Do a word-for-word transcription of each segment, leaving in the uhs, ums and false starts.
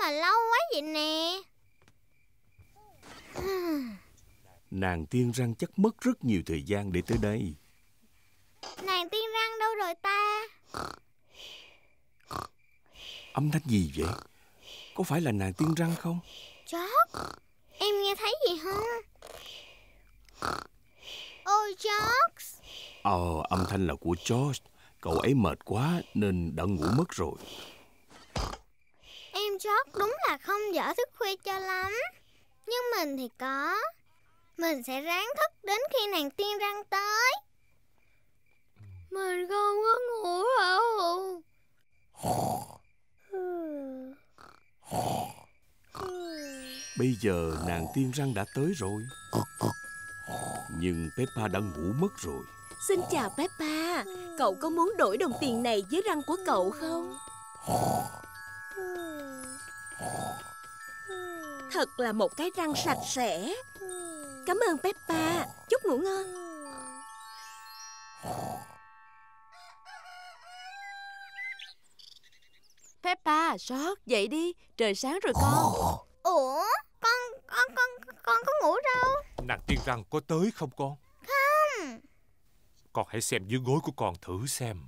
mà lâu quá vậy nè. Nàng tiên răng chắc mất rất nhiều thời gian để tới đây. Nàng tiên răng đâu rồi ta? Âm thanh gì vậy? Có phải là nàng tiên răng không? George, em nghe thấy gì không? Ôi George. Ờ, âm thanh là của George. Cậu ấy mệt quá nên đã ngủ mất rồi. Em George đúng là không giỏi thức khuya cho lắm. Nhưng mình thì có. Mình sẽ ráng thức đến khi nàng tiên răng tới. Mình không có ngủ đâu. Bây giờ nàng tiên răng đã tới rồi. Nhưng Peppa đã ngủ mất rồi. Xin chào Peppa. Cậu có muốn đổi đồng tiền này với răng của cậu không? Thật là một cái răng sạch sẽ. Cảm ơn Peppa. Chúc ngủ ngon. Peppa, George, dậy đi. Trời sáng rồi con. Ủa, con, con, con, con có ngủ đâu? Nàng tiên răng có tới không con? Không. Con hãy xem dưới gối của con thử xem.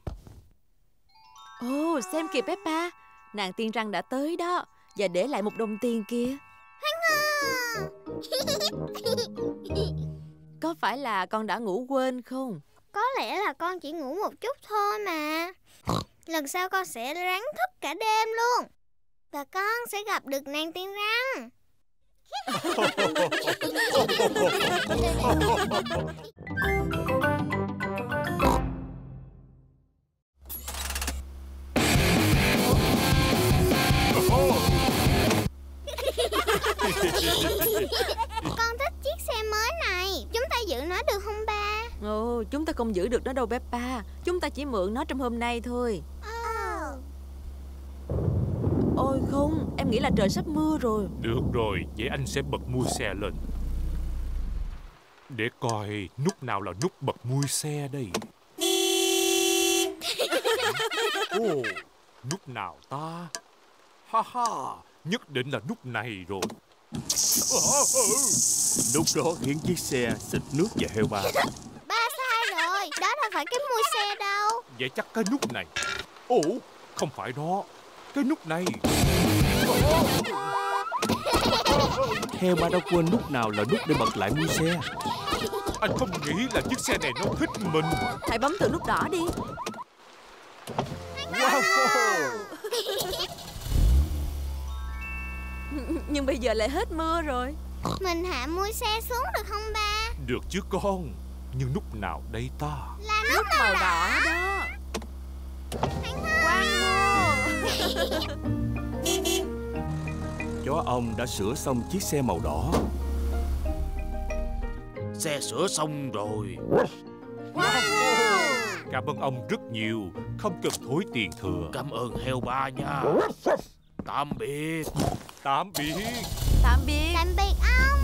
Ồ, xem kìa Peppa. Nàng tiên răng đã tới đó. Và để lại một đồng tiền kia. Có phải là con đã ngủ quên không? Có lẽ là con chỉ ngủ một chút thôi mà. Lần sau con sẽ ráng thức cả đêm luôn. Và con sẽ gặp được nàng tiên răng. Con thích chiếc xe mới này. Chúng ta giữ nó được không ba? Ồ, chúng ta không giữ được nó đâu Peppa. Chúng ta chỉ mượn nó trong hôm nay thôi. Oh. Ôi không, em nghĩ là trời sắp mưa rồi. Được rồi, vậy anh sẽ bật mui xe lên. Để coi nút nào là nút bật mui xe đây. Ồ, nút nào ta? Ha ha, nhất định là nút này rồi. Nút đó khiến chiếc xe xịt nước và heo ba. Ba sai rồi, đó đâu phải cái mui xe đâu. Vậy chắc cái nút này. Ồ, không phải đó. Cái nút này. Heo ba đã quên nút nào là nút để bật lại mui xe. Anh không nghĩ là chiếc xe này nó thích mình. Hãy bấm từ nút đỏ đi. Wow. Nhưng bây giờ lại hết mưa rồi. Mình hạ mui xe xuống được không ba? Được chứ con. Nhưng nút nào đây ta? Là nút màu đỏ đó. Chó ông đã sửa xong chiếc xe màu đỏ. Xe sửa xong rồi. Wow. Cảm ơn ông rất nhiều. Không cần thối tiền thừa. Cảm ơn heo ba nha. Tạm biệt. Tạm biệt. Tạm biệt. Tạm biệt ông.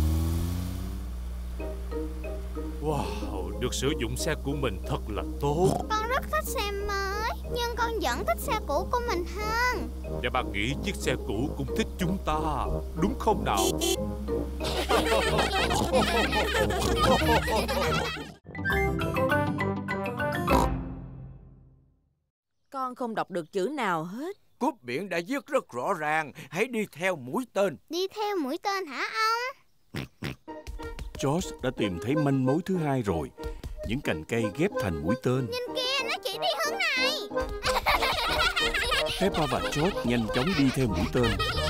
Wow, được sử dụng xe của mình thật là tốt. Con rất thích xe mới, nhưng con vẫn thích xe cũ của mình hơn. Và bà nghĩ chiếc xe cũ cũng thích chúng ta, đúng không nào? Con không đọc được chữ nào hết. Cúp biển đã viết rất rõ ràng. Hãy đi theo mũi tên. Đi theo mũi tên hả ông? George đã tìm thấy manh mối thứ hai rồi. Những cành cây ghép thành mũi tên. Nhìn kìa, nó chỉ đi hướng này. Peppa và George nhanh chóng đi theo mũi tên.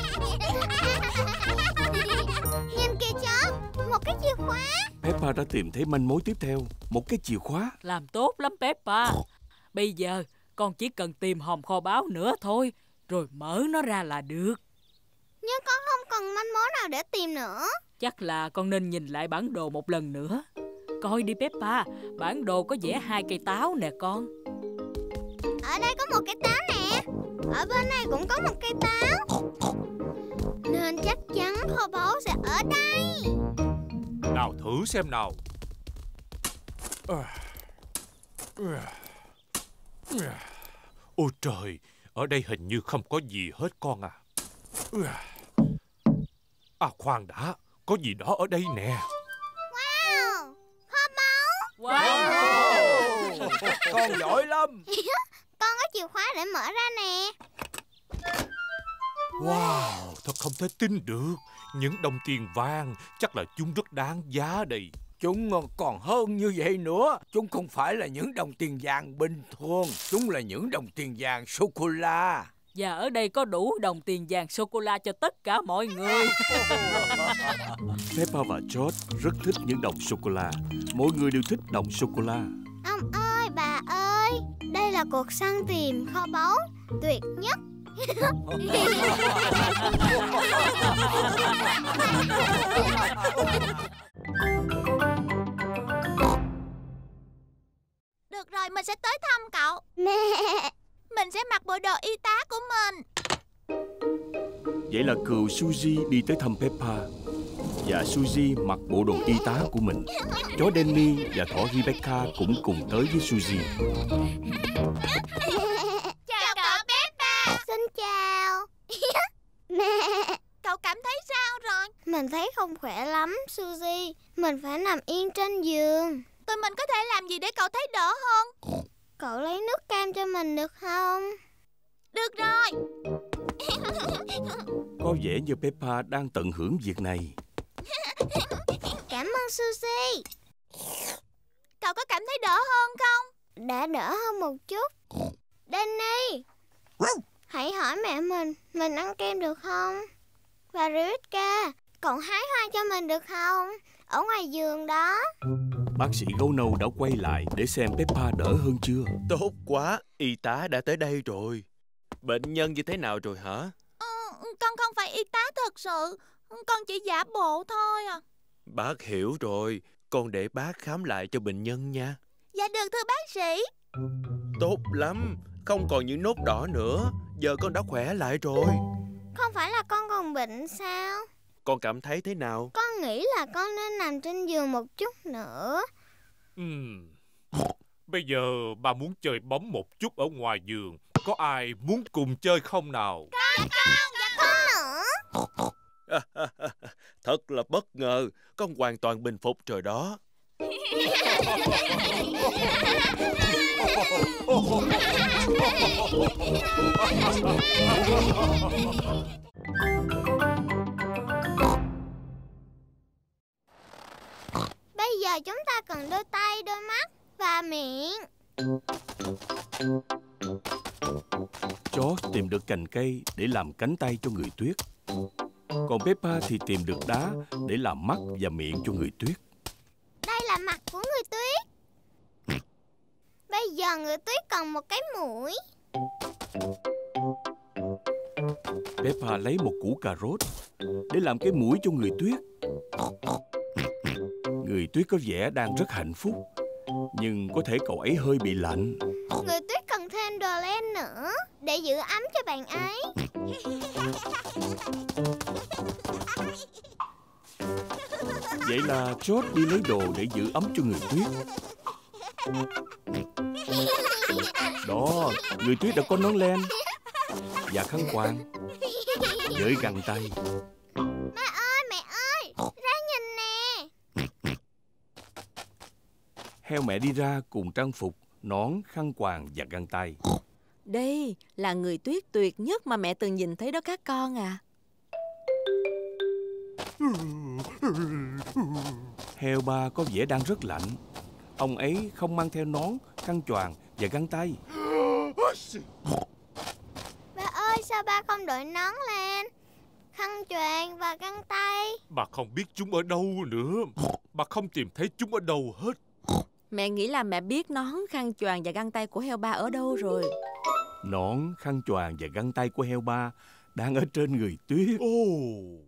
Nhìn kìa George, một cái chìa khóa. Peppa đã tìm thấy manh mối tiếp theo. Một cái chìa khóa. Làm tốt lắm Peppa. Bây giờ con chỉ cần tìm hòm kho báu nữa thôi, rồi mở nó ra là được. Nhưng con không cần manh mối nào để tìm nữa. Chắc là con nên nhìn lại bản đồ một lần nữa. Coi đi Peppa, bản đồ có vẽ hai cây táo nè con. Ở đây có một cây táo nè. Ở bên này cũng có một cây táo. Nên chắc chắn kho báu sẽ ở đây. Nào thử xem nào. Ôi trời, ở đây hình như không có gì hết con à. À khoan đã, có gì đó ở đây nè. Wow, kho báu. Wow. Con giỏi lắm. Con có chìa khóa để mở ra nè. Wow, thật không thể tin được. Những đồng tiền vàng, chắc là chúng rất đáng giá đây. Chúng còn hơn như vậy nữa. Chúng không phải là những đồng tiền vàng bình thường. Chúng là những đồng tiền vàng sô-cô-la. Và ở đây có đủ đồng tiền vàng sô-cô-la cho tất cả mọi người. Peppa và George rất thích những đồng sô-cô-la. Mỗi người đều thích đồng sô-cô-la. Ông ơi, bà ơi, đây là cuộc săn tìm kho báu tuyệt nhất. Được rồi, mình sẽ tới thăm cậu. Mẹ. Mình sẽ mặc bộ đồ y tá của mình. Vậy là cừu Suzy đi tới thăm Peppa. Và Suzy mặc bộ đồ y tá của mình. Chó Danny và thỏ Rebecca cũng cùng tới với Suzy. Chào cậu Peppa. Xin chào. Mẹ. Cậu cảm thấy sao rồi? Mình thấy không khỏe lắm, Suzy. Mình phải nằm yên trên giường. Tụi mình có thể làm gì để cậu thấy đỡ hơn? Cậu lấy nước cam cho mình được không? Được rồi. Có vẻ như Peppa đang tận hưởng việc này. Cảm ơn Suzy. Cậu có cảm thấy đỡ hơn không? Đã đỡ hơn một chút. Danny, hãy hỏi mẹ mình, mình ăn kem được không? Và Rebecca, cậu hái hoa cho mình được không? Ở ngoài giường đó. Bác sĩ gấu nâu đã quay lại để xem Peppa đỡ hơn chưa. Tốt quá, y tá đã tới đây rồi. Bệnh nhân như thế nào rồi hả? Ừ, con không phải y tá thật sự. Con chỉ giả bộ thôi à. Bác hiểu rồi, con để bác khám lại cho bệnh nhân nha. Dạ được thưa bác sĩ. Tốt lắm, không còn những nốt đỏ nữa. Giờ con đã khỏe lại rồi. Không phải là con còn bệnh sao? Con cảm thấy thế nào? Con nghĩ là con nên nằm trên giường một chút nữa. Uhm. Bây giờ bà muốn chơi bóng một chút ở ngoài giường. Có ai muốn cùng chơi không nào? Con, con, dạ con nữa. Thật là bất ngờ, con hoàn toàn bình phục rồi đó. Bây giờ chúng ta cần đôi tay, đôi mắt và miệng. George tìm được cành cây để làm cánh tay cho người tuyết. Còn Peppa thì tìm được đá để làm mắt và miệng cho người tuyết. Đây là mặt của người tuyết. Bây giờ người tuyết cần một cái mũi. Peppa lấy một củ cà rốt để làm cái mũi cho người tuyết. Người tuyết có vẻ đang rất hạnh phúc, nhưng có thể cậu ấy hơi bị lạnh. Người tuyết cần thêm đồ len nữa để giữ ấm cho bạn ấy. Vậy là George đi lấy đồ để giữ ấm cho người tuyết. Đó, người tuyết đã có nón len và khăn quàng với găng tay. Ba ơi, mẹ ơi, ra nhìn nè. Heo mẹ đi ra cùng trang phục, nón, khăn quàng và găng tay. Đây là người tuyết tuyệt nhất mà mẹ từng nhìn thấy đó các con à. Heo ba có vẻ đang rất lạnh. Ông ấy không mang theo nón, khăn choàng và găng tay. Ba ơi, sao ba không đội nón lên, khăn choàng và găng tay? Bà không biết chúng ở đâu nữa. Bà không tìm thấy chúng ở đâu hết. Mẹ nghĩ là mẹ biết nón, khăn choàng và găng tay của heo ba ở đâu rồi. Nón, khăn choàng và găng tay của heo ba đang ở trên người tuyết. Oh.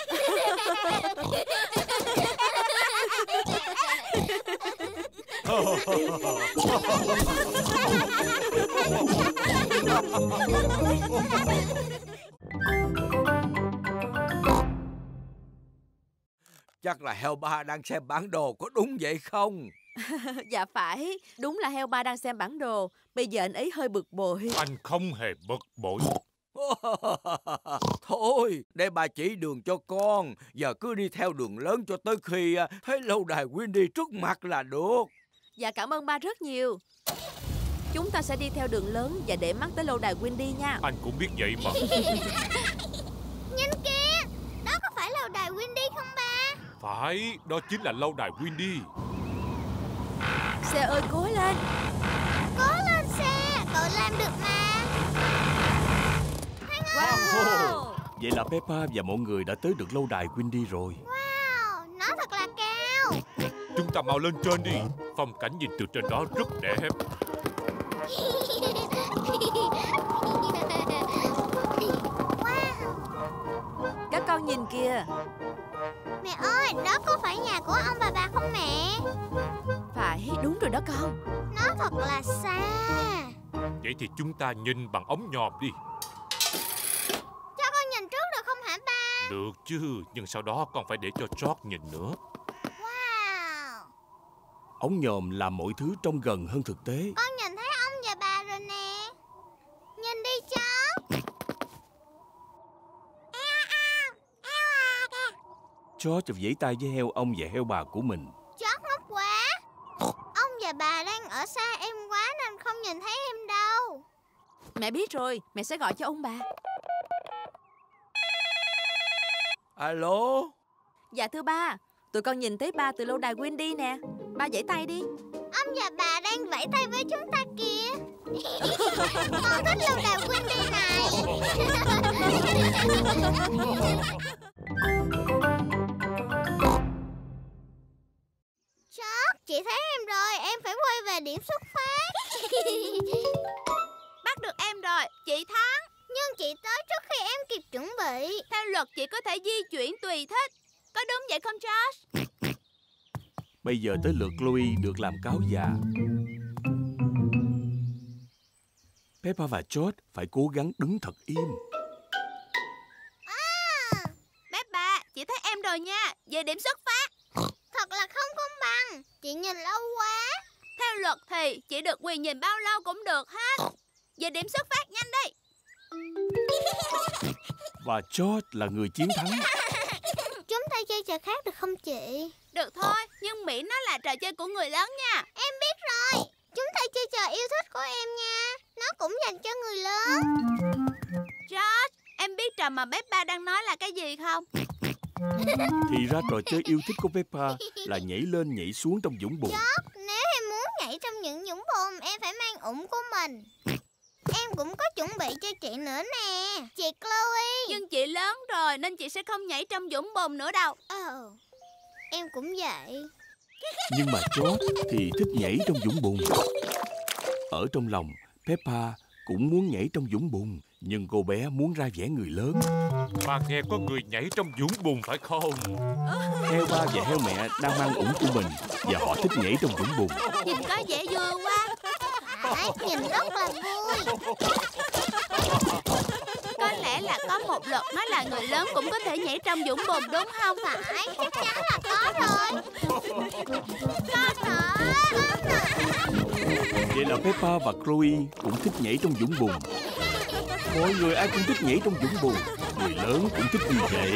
Chắc là heo ba đang xem bản đồ, có đúng vậy không? Dạ phải, đúng là heo ba đang xem bản đồ. Bây giờ anh ấy hơi bực bội. Anh không hề bực bội. Thôi, để bà chỉ đường cho con. Giờ cứ đi theo đường lớn cho tới khi thấy lâu đài Windy trước mặt là được. Dạ cảm ơn ba rất nhiều. Chúng ta sẽ đi theo đường lớn và để mắt tới lâu đài Windy nha. Anh cũng biết vậy mà. Nhìn kìa, đó có phải lâu đài Windy không ba? Phải, đó chính là lâu đài Windy. Xe ơi cố lên. Cố lên xe, cậu làm được mà. Wow. Vậy là Peppa và mọi người đã tới được lâu đài Windy rồi. Wow, nó thật là cao. Chúng ta mau lên trên đi. Phong cảnh nhìn từ trên đó rất đẹp. Các con nhìn kìa. Mẹ ơi, đó có phải nhà của ông bà bà không mẹ? Phải, đúng rồi đó con. Nó thật là xa. Vậy thì chúng ta nhìn bằng ống nhòm đi. Cho con nhìn trước được không hả ba? Được chứ, nhưng sau đó con phải để cho George nhìn nữa. Wow. Ống nhòm làm mọi thứ trông gần hơn thực tế. Con nhìn thấy ông và bà rồi nè. Nhìn đi George. George vẫy tay với heo ông và heo bà của mình. George ngốc quá. Ông và bà đang ở xa em quá nên không nhìn thấy em đâu. Mẹ biết rồi, mẹ sẽ gọi cho ông bà. Alo. Dạ thưa ba, tụi con nhìn thấy ba từ lâu đài Windy nè. Ba vẫy tay đi. Ông và bà đang vẫy tay với chúng ta kìa. Con thích lâu đài Windy này. George, chị thấy em rồi, em phải quay về điểm xuất phát. Bắt được em rồi, chị thắng. Nhưng chị tới trước khi em kịp chuẩn bị. Theo luật chị có thể di chuyển tùy thích. Có đúng vậy không George? Bây giờ tới lượt Chloe được làm cáo già. Peppa và George phải cố gắng đứng thật im. À, Peppa, chị thấy em rồi nha. Về điểm xuất phát. thật là không công bằng. Chị nhìn lâu quá. Theo luật thì chị được quyền nhìn bao lâu cũng được hết. Về điểm xuất phát nhanh đi. Và George là người chiến thắng. Chúng ta chơi trò khác được không chị? Được thôi, nhưng miễn nó là trò chơi của người lớn nha. Em biết rồi. Chúng ta chơi trò yêu thích của em nha. Nó cũng dành cho người lớn. George, em biết trò mà Peppa đang nói là cái gì không? Thì ra trò chơi yêu thích của Peppa là nhảy lên nhảy xuống trong vũng bùn. George, nếu em muốn nhảy trong những vũng bùn, em phải mang ủng của mình. Em cũng có chuẩn bị cho chị nữa nè, chị Chloe. Nhưng chị lớn rồi nên chị sẽ không nhảy trong vũng bùn nữa đâu. Ờ, em cũng vậy. Nhưng mà George thì thích nhảy trong vũng bùn. Ở trong lòng, Peppa cũng muốn nhảy trong vũng bùn, nhưng cô bé muốn ra vẻ người lớn. Ba nghe có người nhảy trong vũng bùn phải không? Heo ba và heo mẹ đang mang ủng của mình và họ thích nhảy trong vũng bùn. Nhìn có vẻ vui quá. Phải, nhìn rất là vui. Có lẽ là có một luật nói là người lớn cũng có thể nhảy trong vũng bùn đúng không? Phải, chắc chắn là có rồi. Có thật. Vậy là Peppa và Chloe cũng thích nhảy trong vũng bùn. Mọi người ai cũng thích nhảy trong vũng bùn. Người lớn cũng thích như vậy.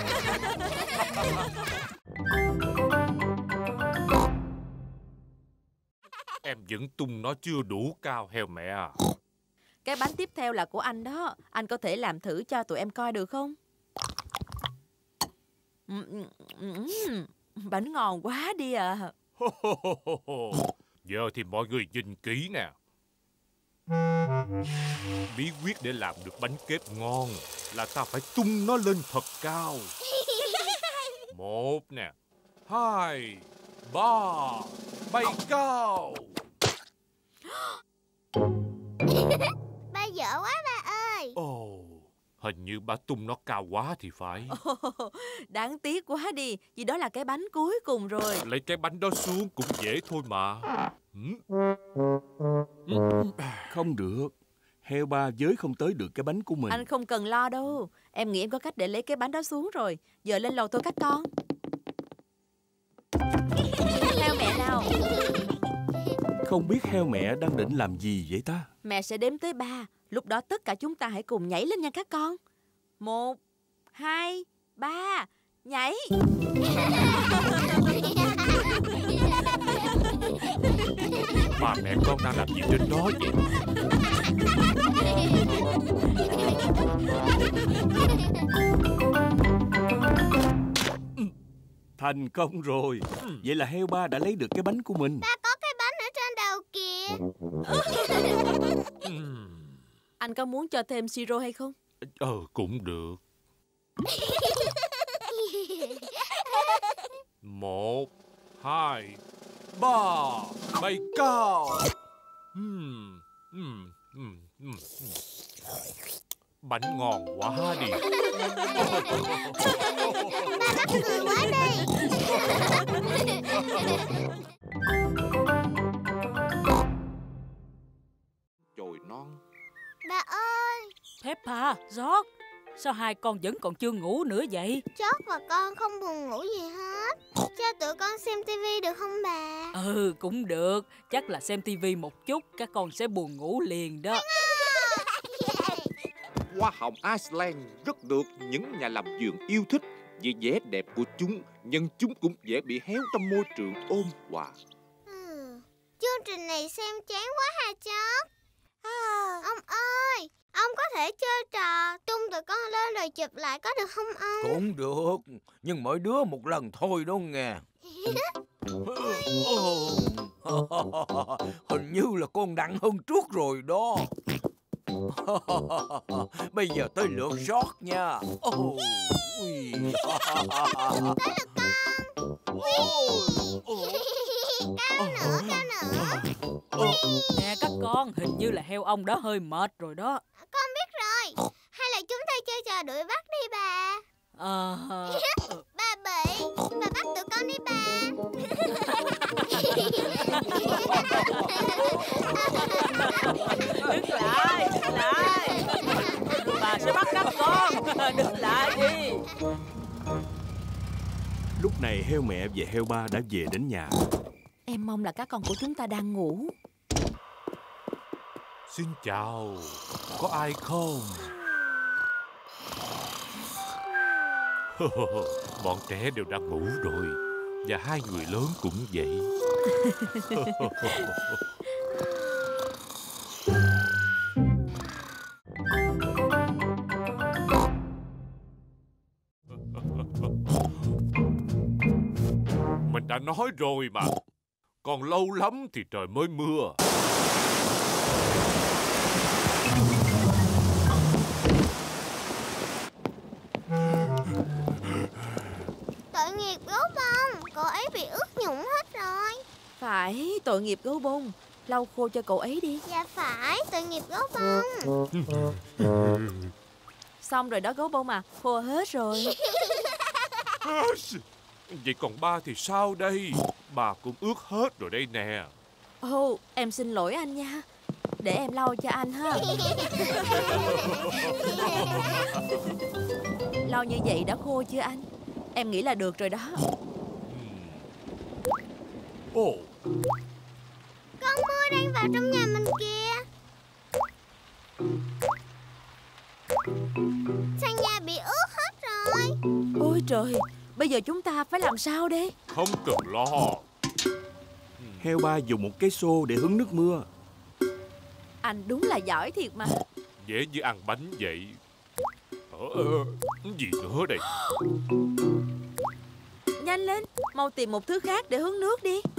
Em vẫn tung nó chưa đủ cao heo mẹ à. Cái bánh tiếp theo là của anh đó. Anh có thể làm thử cho tụi em coi được không? Bánh ngon quá đi à. Giờ thì mọi người nhìn kỹ nè. Bí quyết để làm được bánh kép ngon là ta phải tung nó lên thật cao. Một nè, hai, ba, bay cao. Ba dở quá ba ơi. Ồ, oh, hình như bà tung nó cao quá thì phải. Oh, đáng tiếc quá đi, vì đó là cái bánh cuối cùng rồi. Lấy cái bánh đó xuống cũng dễ thôi mà. Không được. Heo ba với không tới được cái bánh của mình. Anh không cần lo đâu. Em nghĩ em có cách để lấy cái bánh đó xuống rồi. Giờ lên lầu thôi các con. Theo mẹ nào. Không biết heo mẹ đang định làm gì vậy ta? Mẹ sẽ đếm tới ba. Lúc đó tất cả chúng ta hãy cùng nhảy lên nha các con. Một, hai, ba, nhảy. Ba mẹ con đang làm gì trên đó vậy? Thành công rồi. Vậy là heo ba đã lấy được cái bánh của mình. Ba có cái bánh ở trên đầu kìa. Anh có muốn cho thêm siro hay không? Ờ, cũng được. Một, hai, ba, bay cao. Uhm, uhm, uhm, uhm. Bánh ngon quá đi. Ba mắc cười quá đi. Chồi non. Ba ơi, Peppa, George, sao hai con vẫn còn chưa ngủ nữa vậy? George và con không buồn ngủ gì hết. Cho tụi con xem tivi được không bà? Ừ, cũng được. Chắc là xem tivi một chút các con sẽ buồn ngủ liền đó. Hoa hồng Iceland rất được những nhà làm vườn yêu thích vì vẻ đẹp của chúng, nhưng chúng cũng dễ bị héo trong môi trường ôn hòa. Ừ. Chương trình này xem chán quá hả George? À. Ông ơi, ông có thể chơi trò tung tụi con lên rồi chụp lại có được không ông? Cũng được, nhưng mỗi đứa một lần thôi đó nghe. Hình như là con đặng hơn trước rồi đó. Bây giờ tới lượt George nha. Oh. Tới lượt con. Cao nữa, cao nữa. Nè các con, hình như là heo ông đã hơi mệt rồi đó. Con biết rồi. Hay là chúng ta chơi trò đuổi bắt đi bà. Ờ... Bà bị. Bà bắt tụi con đi bà. Đứng lại, đứng lại. Bà sẽ bắt các con. Đứng lại đi. Lúc này heo mẹ và heo ba đã về đến nhà. Em mong là các con của chúng ta đang ngủ. Xin chào, có ai không? Bọn trẻ đều đang ngủ rồi. Và hai người lớn cũng vậy. Mình đã nói rồi mà. Còn lâu lắm thì trời mới mưa. Tội nghiệp gấu bông, cậu ấy bị ướt nhũng hết rồi. Phải, tội nghiệp gấu bông. Lau khô cho cậu ấy đi. Dạ phải, tội nghiệp gấu bông. Xong rồi đó gấu bông à, khô hết rồi. Vậy còn ba thì sao đây? Bà cũng ướt hết rồi đây nè. Ồ, oh, em xin lỗi anh nha. Để em lau cho anh ha. Lau như vậy đã khô chưa anh? Em nghĩ là được rồi đó. Ồ, oh. Con mưa đang vào trong nhà mình kìa. Sàn nhà bị ướt hết rồi. Ôi trời, bây giờ chúng ta phải làm sao đây? Không cần lo. Heo ba dùng một cái xô để hứng nước mưa. Anh đúng là giỏi thiệt mà. Dễ như ăn bánh vậy. Ờ, gì nữa đây? Nhanh lên, mau tìm một thứ khác để hứng nước đi.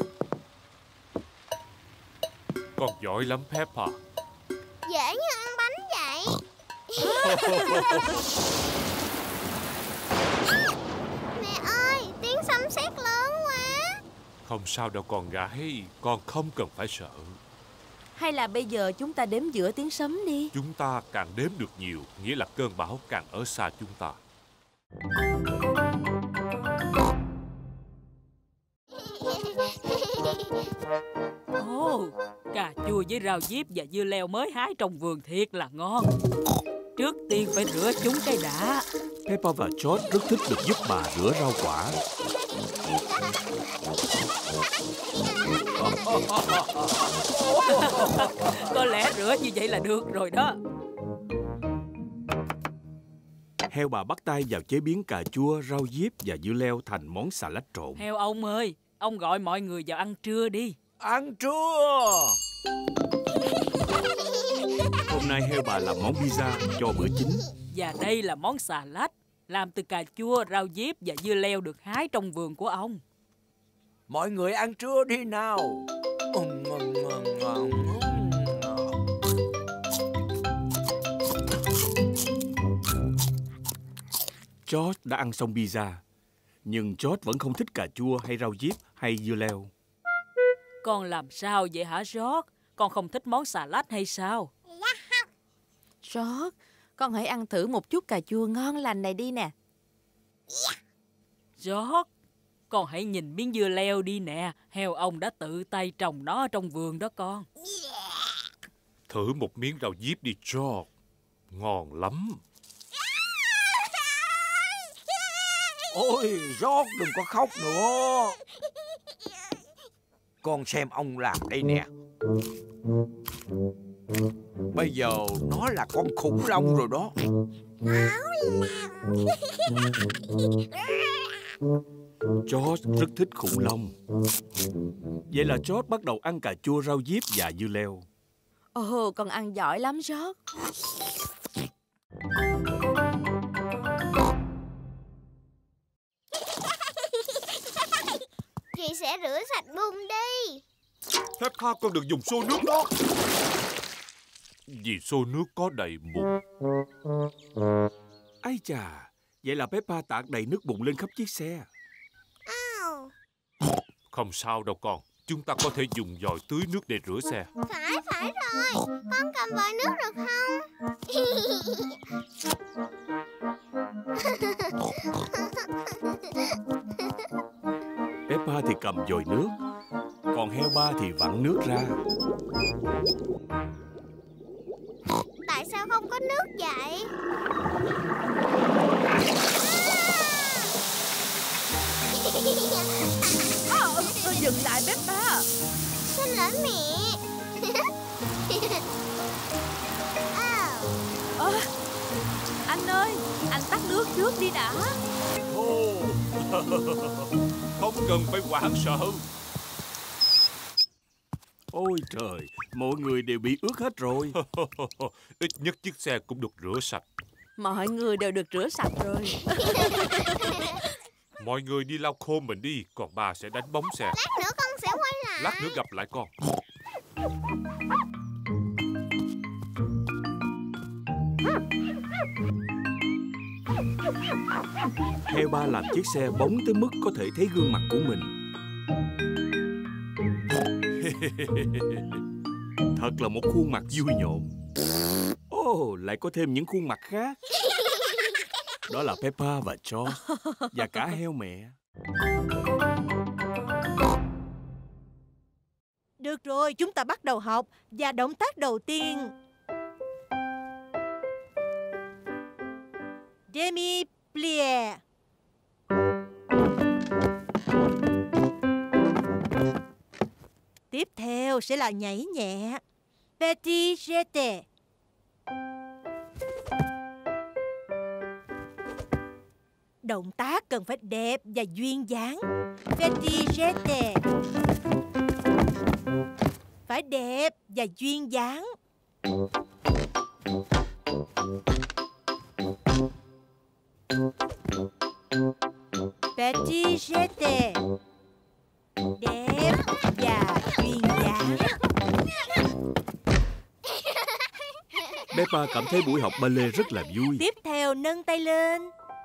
Con giỏi lắm Peppa. Dễ như ăn bánh vậy. Mẹ ơi, tiếng sấm sét lớn quá. Không sao đâu con gái. Con không cần phải sợ. Hay là bây giờ chúng ta đếm giữa tiếng sấm đi. Chúng ta càng đếm được nhiều, nghĩa là cơn bão càng ở xa chúng ta. Ồ, oh, cà chua với rau diếp và dưa leo mới hái trong vườn thiệt là ngon. Trước tiên phải rửa chúng cái đã. Peppa và George rất thích được giúp bà rửa rau quả. Có lẽ rửa như vậy là được rồi đó. Heo bà bắt tay vào chế biến cà chua, rau diếp và dưa leo thành món xà lách trộn. Heo ông ơi, ông gọi mọi người vào ăn trưa đi. Ăn trưa. Hôm nay heo bà làm món pizza cho bữa chính. Và đây là món xà lách làm từ cà chua, rau diếp và dưa leo được hái trong vườn của ông. Mọi người ăn trưa đi nào. George đã ăn xong pizza, nhưng George vẫn không thích cà chua hay rau diếp hay dưa leo. Con làm sao vậy hả George? Con không thích món xà lách hay sao? George, con hãy ăn thử một chút cà chua ngon lành này đi nè. George, con hãy nhìn miếng dưa leo đi nè. Heo ông đã tự tay trồng nó trong vườn đó con. Thử một miếng rau diếp đi George. Ngon lắm. Ôi, George đừng có khóc nữa. Con xem ông làm đây nè. Bây giờ nó là con khủng long rồi đó. George rất thích khủng long. Vậy là George bắt đầu ăn cà chua, rau diếp và dưa leo. Ồ, con ăn giỏi lắm George. Chị sẽ rửa sạch bùn đi. Peppa, con đừng dùng xô nước đó. Vì xô nước có đầy bùn. Ây chà, vậy là Peppa tạt đầy nước bùn lên khắp chiếc xe. Ow. Không sao đâu con. Chúng ta có thể dùng vòi tưới nước để rửa xe. Phải, phải rồi. Con cầm vòi nước được không? Peppa thì cầm vòi nước, còn heo ba thì vặn nước ra. Tại sao không có nước vậy? Ờ, tôi dừng lại Peppa. Xin lỗi mẹ. Ờ, anh ơi, anh tắt nước trước đi đã. Ồ, không cần phải hoảng sợ. Ôi trời, mọi người đều bị ướt hết rồi. Ít nhất chiếc xe cũng được rửa sạch. Mọi người đều được rửa sạch rồi. Mọi người đi lau khô mình đi, còn bà sẽ đánh bóng xe. Lát nữa con sẽ quay lại. Lát nữa gặp lại con. Heo ba làm chiếc xe bóng tới mức có thể thấy gương mặt của mình. Thật là một khuôn mặt vui nhộn. Ồ, oh, lại có thêm những khuôn mặt khác. Đó là Peppa và George và cả heo mẹ. Được rồi, chúng ta bắt đầu học. Và động tác đầu tiên, demi plie. Tiếp theo sẽ là nhảy nhẹ, petit jeté. Động tác cần phải đẹp và duyên dáng. Petit jeté. Phải đẹp và duyên dáng. Petit jeté. Đẹp và duyên dáng. Peppa cảm thấy buổi học ballet rất là vui. Tiếp theo nâng tay lên.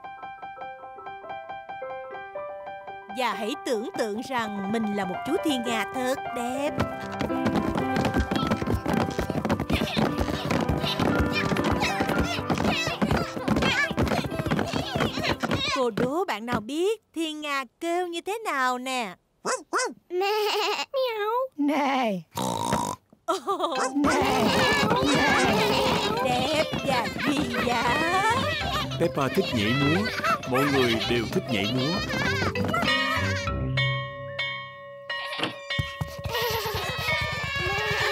Và hãy tưởng tượng rằng mình là một chú thiên nga thật đẹp. Cô đố bạn nào biết thiên nga kêu như thế nào nè? Nè. Nè. Oh, nè. Đẹp và duyên dáng. Peppa thích nhảy múa. Mọi người đều thích nhảy múa.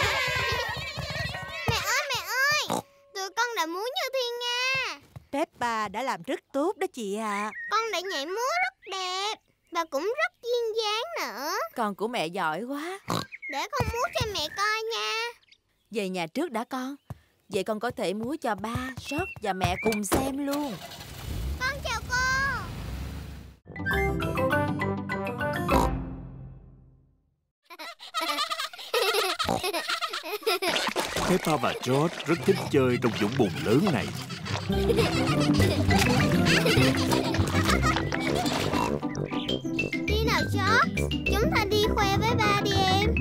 Mẹ ơi, mẹ ơi, tụi con đã múa như thiên nga. Peppa Peppa đã làm rất tốt đó chị ạ. À. Con đã nhảy múa rất đẹp và cũng rất duyên dáng nữa. Con của mẹ giỏi quá. Để con múa cho mẹ coi nha. Về nhà trước đã con. Vậy con có thể múa cho ba, George và mẹ cùng xem luôn. Con chào cô. Peppa và George rất thích chơi trong vũng bùn lớn này. Đi nào George, chúng ta đi khoe với ba đi em.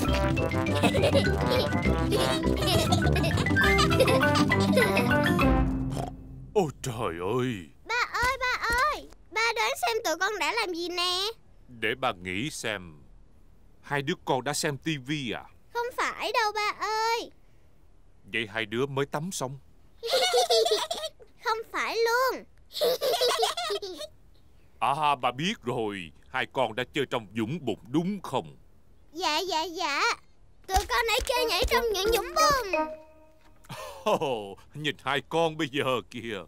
Ôi trời ơi. Ba ơi, ba ơi, ba đến xem tụi con đã làm gì nè. Để ba nghĩ xem. Hai đứa con đã xem tivi à? Không phải đâu ba ơi. Vậy hai đứa mới tắm xong? Không phải luôn. À, bà biết rồi. Hai con đã chơi trong vũng bùn đúng không? Dạ, dạ, dạ. Tụi con đã chơi nhảy trong những vũng bùn. Oh, nhìn hai con bây giờ kìa.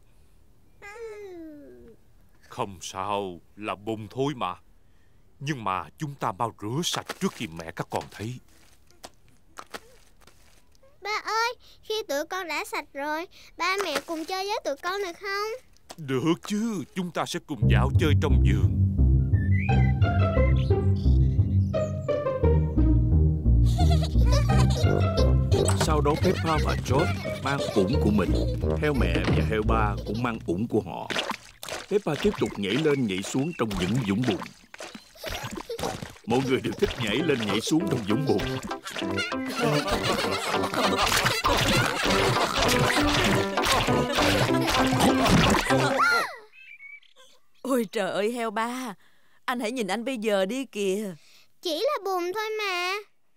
Không sao, là bùn thôi mà. Nhưng mà chúng ta mau rửa sạch trước khi mẹ các con thấy. Ba ơi, khi tụi con đã sạch rồi, ba mẹ cùng chơi với tụi con được không? Được chứ, chúng ta sẽ cùng dạo chơi trong vườn. Sau đó Peppa và George mang ủng của mình, heo mẹ và heo ba cũng mang ủng của họ. Peppa tiếp tục nhảy lên nhảy xuống trong những vũng bùn. Mọi người đều thích nhảy lên nhảy xuống trong vũng bùn. Ôi trời ơi heo ba, anh hãy nhìn anh bây giờ đi kìa. Chỉ là bùn thôi mà.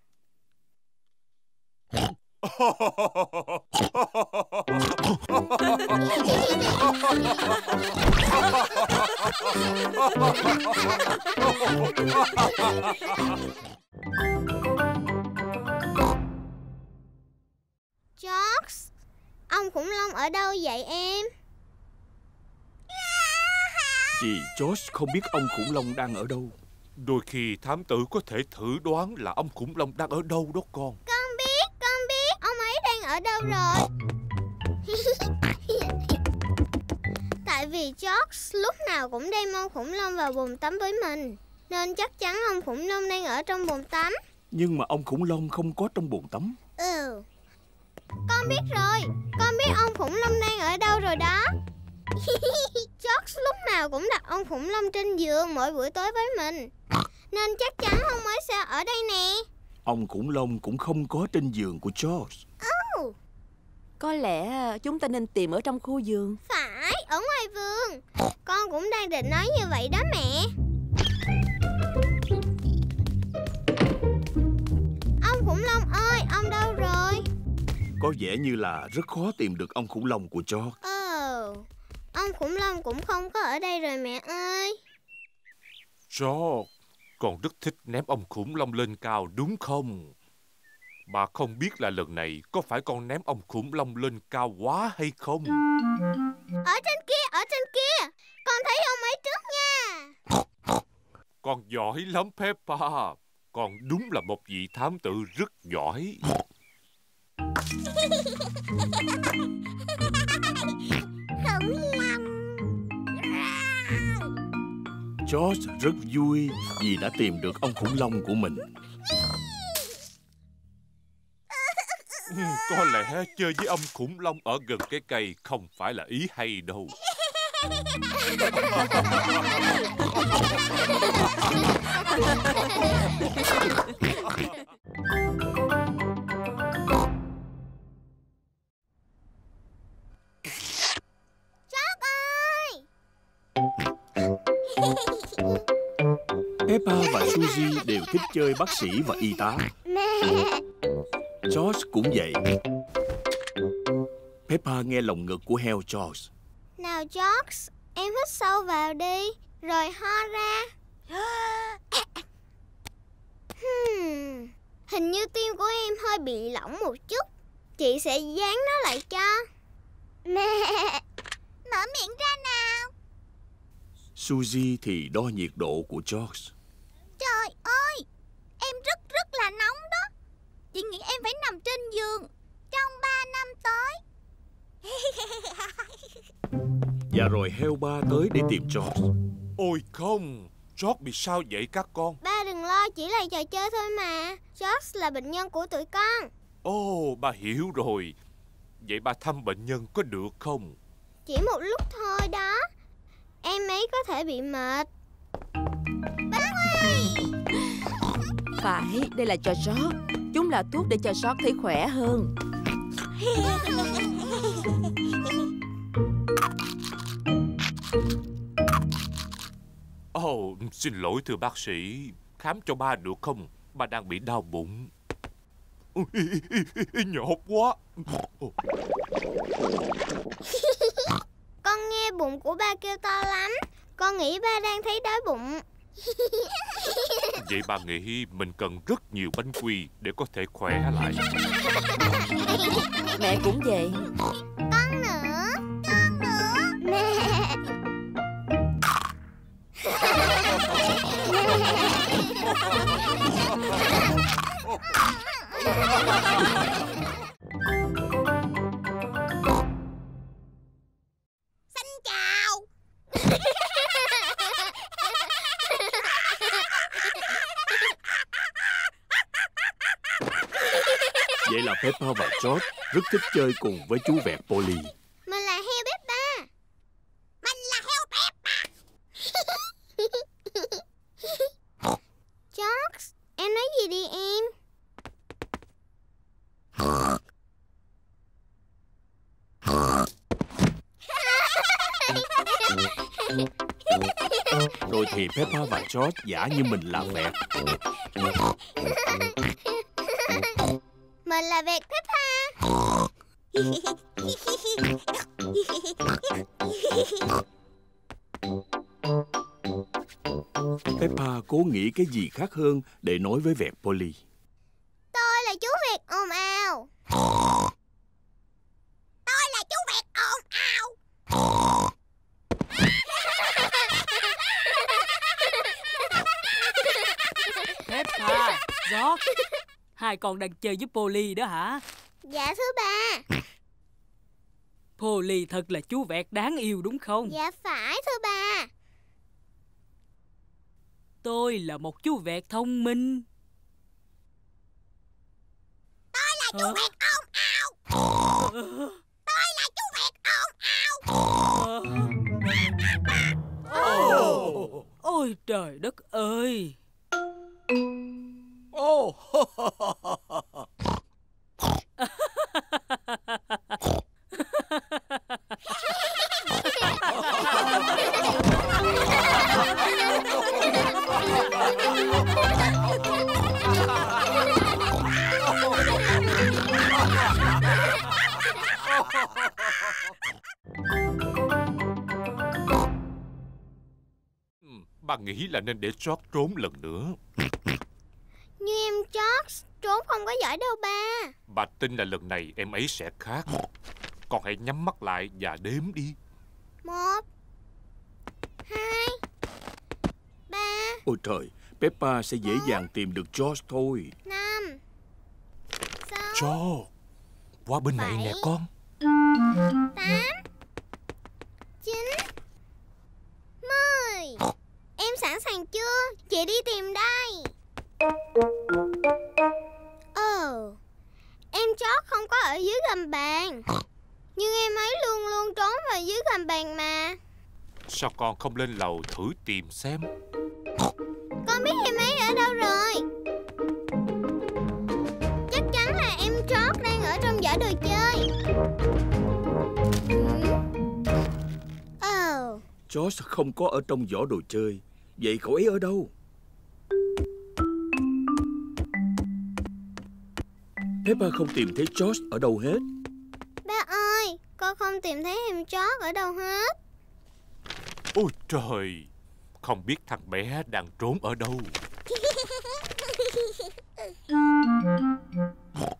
George, ông khủng long ở đâu vậy em? Chị George không biết ông khủng long đang ở đâu. Đôi khi thám tử có thể thử đoán là ông khủng long đang ở đâu đó con. Con biết, con biết. Ông ấy đang ở đâu rồi? Tại vì George lúc nào cũng đem ông khủng long vào bồn tắm với mình, nên chắc chắn ông khủng long đang ở trong bồn tắm. Nhưng mà ông khủng long không có trong bồn tắm. Ừ. Con biết rồi. Con biết ông khủng long đang ở đâu rồi đó. George lúc nào cũng đặt ông khủng long trên giường mỗi buổi tối với mình, nên chắc chắn ông ấy sẽ ở đây nè. Ông khủng long cũng không có trên giường của George. Oh. Có lẽ chúng ta nên tìm ở trong khu vườn. Phải, ở ngoài vườn. Con cũng đang định nói như vậy đó mẹ. Ông khủng long ơi, ông đâu rồi? Có vẻ như là rất khó tìm được ông khủng long của George. Ờ, ông khủng long cũng không có ở đây rồi mẹ ơi. George, con rất thích ném ông khủng long lên cao đúng không? Bà không biết là lần này có phải con ném ông khủng long lên cao quá hay không? Ở trên kia, ở trên kia. Con thấy ông ấy trước nha. Con giỏi lắm Peppa. Con đúng là một vị thám tử rất giỏi. Khủng long. George rất vui vì đã tìm được ông khủng long của mình. Có lẽ chơi với ông khủng long ở gần cái cây không phải là ý hay đâu. George ơi! Peppa và Suzy đều thích chơi bác sĩ và y tá. Mẹ. George cũng vậy. Peppa nghe lồng ngực của heo George. Nào George, em hít sâu vào đi, rồi ho ra. hmm, Hình như tim của em hơi bị lỏng một chút. Chị sẽ dán nó lại cho. Mẹ, Mở miệng ra nào. Suzy thì đo nhiệt độ của George. Trời ơi, em rất rất là nóng đó. Chị nghĩ em phải nằm trên giường trong ba năm tới. Và rồi heo ba tới để tìm George. Ôi không, George bị sao vậy các con? Ba đừng lo, chỉ là trò chơi thôi mà. George là bệnh nhân của tụi con. Ồ, ba hiểu rồi. Vậy ba thăm bệnh nhân có được không? Chỉ một lúc thôi đó. Em ấy có thể bị mệt. Ba ơi! Phải, đây là cho sót. Chúng là thuốc để cho sót thấy khỏe hơn. Ồ, oh, xin lỗi thưa bác sĩ. Khám cho ba được không? Ba đang bị đau bụng. Nhột quá. Con nghe bụng của ba kêu to lắm. Con nghĩ ba đang thấy đói bụng. Vậy ba nghĩ mình cần rất nhiều bánh quy để có thể khỏe lại. Mẹ cũng vậy. Con nữa. Con nữa. Mẹ. Xin chào. Vậy là Peppa và George rất thích chơi cùng với chú vẹt Polly. Mình là heo Peppa. Mình là heo Peppa. George, em nói gì đi em? Rồi thì Peppa và George giả như mình là vẹt. Mình là vẹt Peppa. Peppa cố nghĩ cái gì khác hơn để nói với vẹt Polly. Tôi là chú vẹt ồn ào. Tôi là chú vẹt ồn ào. Peppa, George, hai con đang chơi với Polly đó hả? Dạ thưa ba. Polly thật là chú vẹt đáng yêu đúng không? Dạ phải thưa ba. Tôi là một chú vẹt thông minh. Tôi là chú Hả? vẹt ồn ào. Tôi là chú vẹt ồn ào. Oh. Ôi trời đất ơi. Oh. Ba nghĩ là nên để George trốn lần nữa. Như em George trốn không có giỏi đâu ba. Bà tin là lần này em ấy sẽ khác. Con hãy nhắm mắt lại và đếm đi. Một, hai, ba. Ôi trời, Peppa sẽ dễ dàng tìm được George thôi. Năm, sáu, George, qua bên này nè con. tám, chín, mười. Em sẵn sàng chưa? Chị đi tìm đây. Ồ, oh, em George không có ở dưới gầm bàn. Nhưng em ấy luôn luôn trốn vào dưới gầm bàn mà. Sao con không lên lầu thử tìm xem? Con biết em ấy ở đâu rồi. Chắc chắn là em George đang ở trong giỏ đồ chơi. Ồ, oh. George không có ở trong giỏ đồ chơi. Vậy cậu ấy ở đâu? Peppa không tìm thấy George ở đâu hết. Ba ơi, con không tìm thấy em George ở đâu hết. Ôi trời, không biết thằng bé đang trốn ở đâu.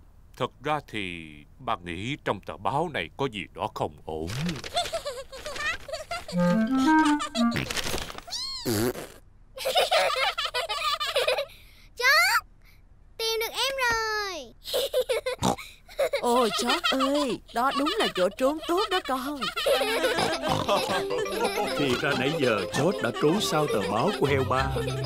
Thật ra thì bà nghĩ trong tờ báo này có gì đó không ổn. George, tìm được em rồi. Ôi George ơi, đó đúng là chỗ trốn tốt đó con. Thì ra nãy giờ George đã trốn sau tờ báo của heo ba.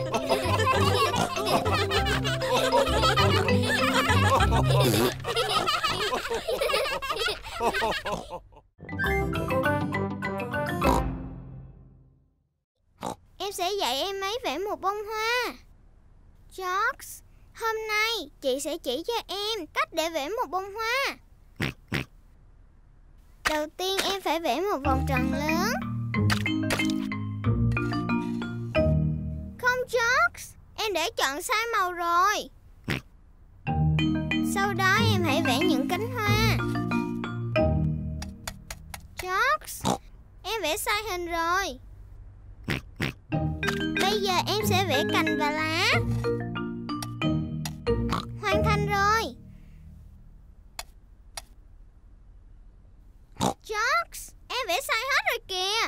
Em sẽ dạy em ấy vẽ một bông hoa. George, hôm nay chị sẽ chỉ cho em cách để vẽ một bông hoa. Đầu tiên em phải vẽ một vòng tròn lớn. Không George, em để chọn sai màu rồi. Sau đó em hãy vẽ những cánh hoa. George, em vẽ sai hình rồi. Bây giờ em sẽ vẽ cành và lá. Hoàn thành rồi. George, em vẽ sai hết rồi kìa.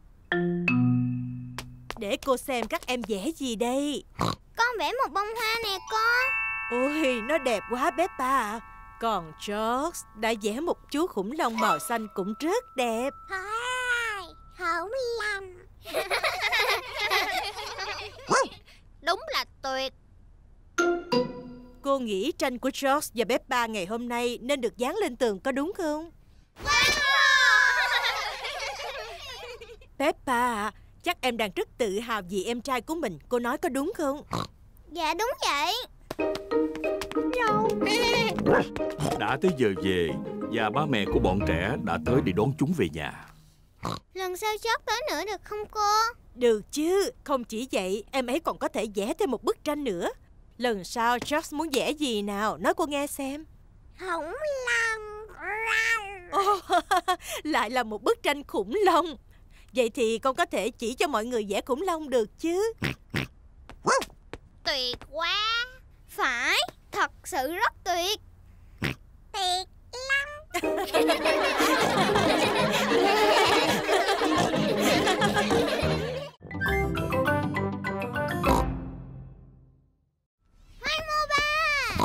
Để cô xem các em vẽ gì đây. Con vẽ một bông hoa nè con. Ôi, nó đẹp quá Peppa à. Còn George đã vẽ một chú khủng long màu xanh cũng rất đẹp. Khủng long. Đúng là tuyệt. Cô nghĩ tranh của George và Peppa ngày hôm nay nên được dán lên tường có đúng không? Peppa à, chắc em đang rất tự hào vì em trai của mình. Cô nói có đúng không? Dạ đúng vậy. Đã tới giờ về và ba mẹ của bọn trẻ đã tới để đón chúng về nhà. Lần sau George tới nữa được không cô? Được chứ, không chỉ vậy, em ấy còn có thể vẽ thêm một bức tranh nữa. Lần sau George muốn vẽ gì nào, nói cô nghe xem. Khủng long. Oh, lại là một bức tranh khủng long. Vậy thì con có thể chỉ cho mọi người vẽ khủng long được chứ? Tuyệt quá. Phải, thật sự rất tuyệt. Tuyệt lắm. Hoang mô ba.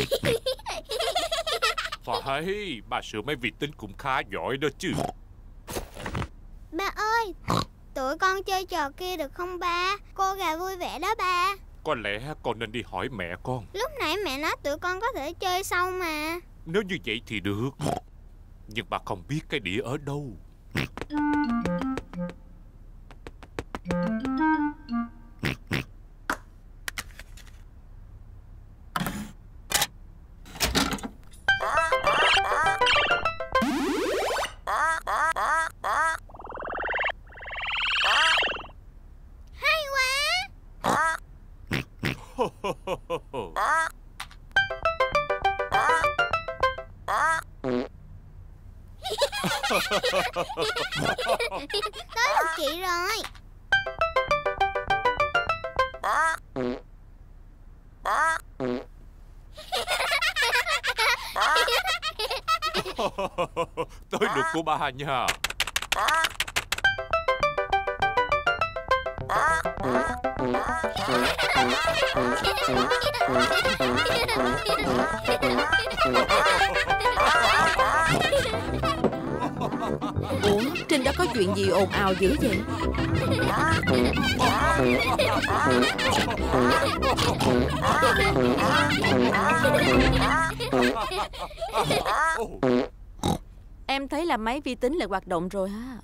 Phải, bà sửa máy vi tính cũng khá giỏi đó chứ. Ba ơi, tụi con chơi trò kia được không ba? Cô gà vui vẻ đó ba. Có lẽ con nên đi hỏi mẹ con. Lúc nãy mẹ nói tụi con có thể chơi sau mà. Nếu như vậy thì được. Nhưng bà không biết cái đĩa ở đâu. Hay quá. Tới lượt chị rồi. Tới lượt của bà nha. Ủa, trên đó có chuyện gì ồn ào dữ vậy? Em thấy là máy vi tính lại hoạt động rồi ha.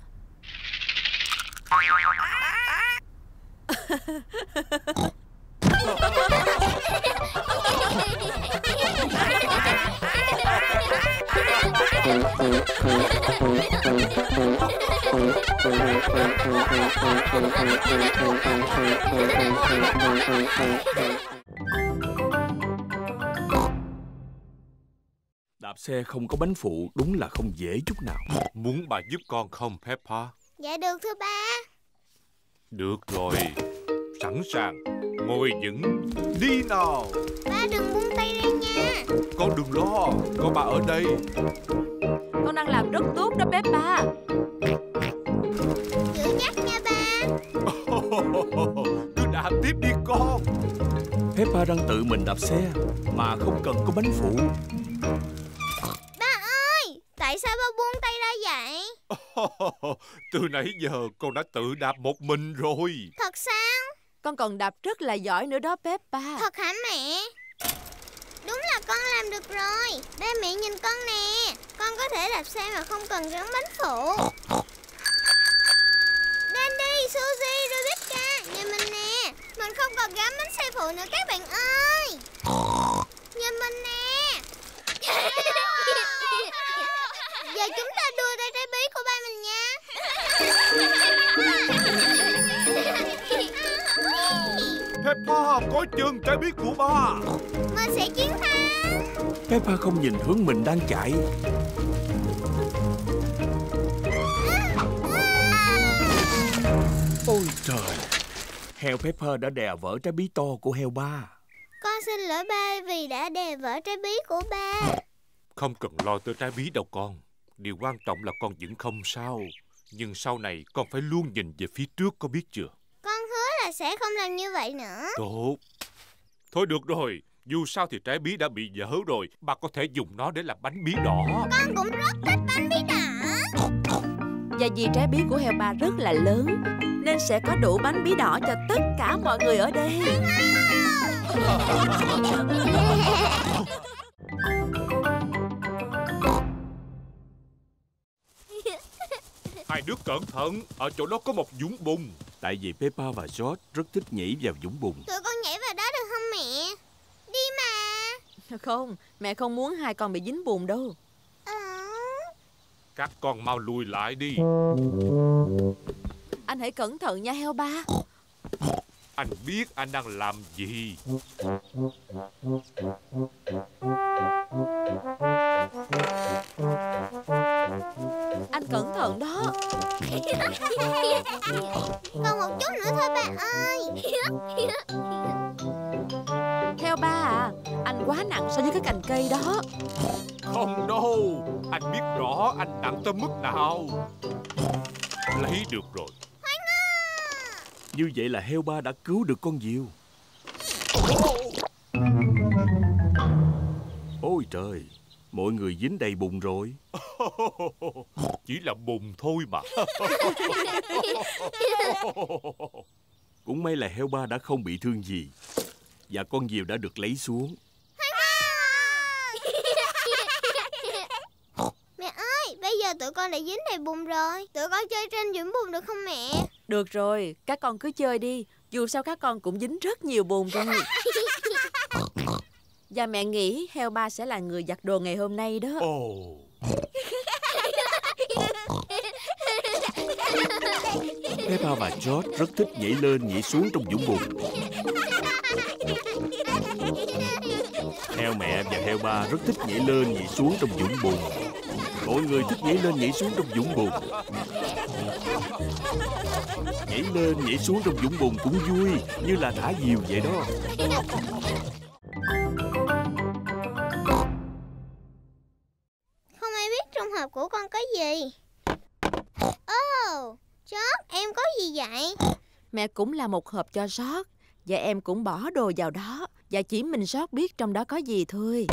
Đạp xe không có bánh phụ đúng là không dễ chút nào. Muốn bà giúp con không Peppa? Dạ được thưa ba. Được rồi. Sẵn sàng. Ngồi vững. Đi nào. Ba đừng buông tay ra nha. Con đừng lo. Có bà ở đây. Con đang làm rất tốt đó Peppa. Giữ Peppa đang tự mình đạp xe mà không cần có bánh phụ. Ba ơi, tại sao ba buông tay ra vậy? Từ nãy giờ con đã tự đạp một mình rồi. Thật sao? Con còn đạp rất là giỏi nữa đó Peppa. Thật hả mẹ? Đúng là con làm được rồi. Ba mẹ nhìn con nè. Con có thể đạp xe mà không cần gắn bánh phụ. Danny, Suzy, Rebecca, nhìn mình nè. Mình không cần gắn bánh xe phụ nữa các bạn ơi. Nhìn mình nè. Giờ chúng ta đua tay trái bí của ba mình nha. Peppa, có chân trái bí của ba. Mình sẽ chiến thắng. Peppa không nhìn hướng mình đang chạy. Ôi trời, heo Peppa đã đè vỡ trái bí to của heo ba. Con xin lỗi ba vì đã đè vỡ trái bí của ba. Không cần lo tới trái bí đâu con. Điều quan trọng là con vẫn không sao. Nhưng sau này con phải luôn nhìn về phía trước, có biết chưa? Con hứa là sẽ không làm như vậy nữa. Tốt. Thôi được rồi, dù sao thì trái bí đã bị dở rồi. Bà có thể dùng nó để làm bánh bí đỏ. Con cũng rất thích bánh bí đỏ. Và vì trái bí của heo ba rất là lớn nên sẽ có đủ bánh bí đỏ cho tất cả mọi người ở đây. Hai đứa cẩn thận, ở chỗ đó có một vũng bùn. Tại vì Peppa và George rất thích nhảy vào vũng bùn. Tụi con nhảy vào đó được không mẹ? Đi mà. Không, mẹ không muốn hai con bị dính bùn đâu. À... Các con mau lùi lại đi. Anh hãy cẩn thận nha heo ba. Anh biết anh đang làm gì. Anh cẩn thận đó. Còn một chút nữa thôi ba ơi. Heo ba à, anh quá nặng so với cái cành cây đó. Không đâu, anh biết rõ anh nặng tới mức nào. Lấy được rồi. Như vậy là heo ba đã cứu được con diều. Ôi trời, mọi người dính đầy bùn rồi. Chỉ là bùn thôi mà. Cũng may là heo ba đã không bị thương gì. Và con diều đã được lấy xuống. Mẹ ơi, bây giờ tụi con đã dính đầy bùn rồi. Tụi con chơi trên vũng bùn được không mẹ? Được rồi, các con cứ chơi đi. Dù sao các con cũng dính rất nhiều bùn rồi. Và mẹ nghĩ heo ba sẽ là người giặt đồ ngày hôm nay đó. Ồ. Peppa và George rất thích nhảy lên nhảy xuống trong vũng bùn. Heo mẹ và heo ba rất thích nhảy lên nhảy xuống trong vũng bùn. Mọi người thích nhảy lên nhảy xuống trong vũng bùn. Nhảy lên nhảy xuống trong vũng bùn cũng vui, như là thả diều vậy đó. Không ai biết trong hộp của con có gì. Ồ, oh, George, em có gì vậy? Mẹ cũng là một hộp cho George. Và em cũng bỏ đồ vào đó. Và chỉ mình George biết trong đó có gì thôi.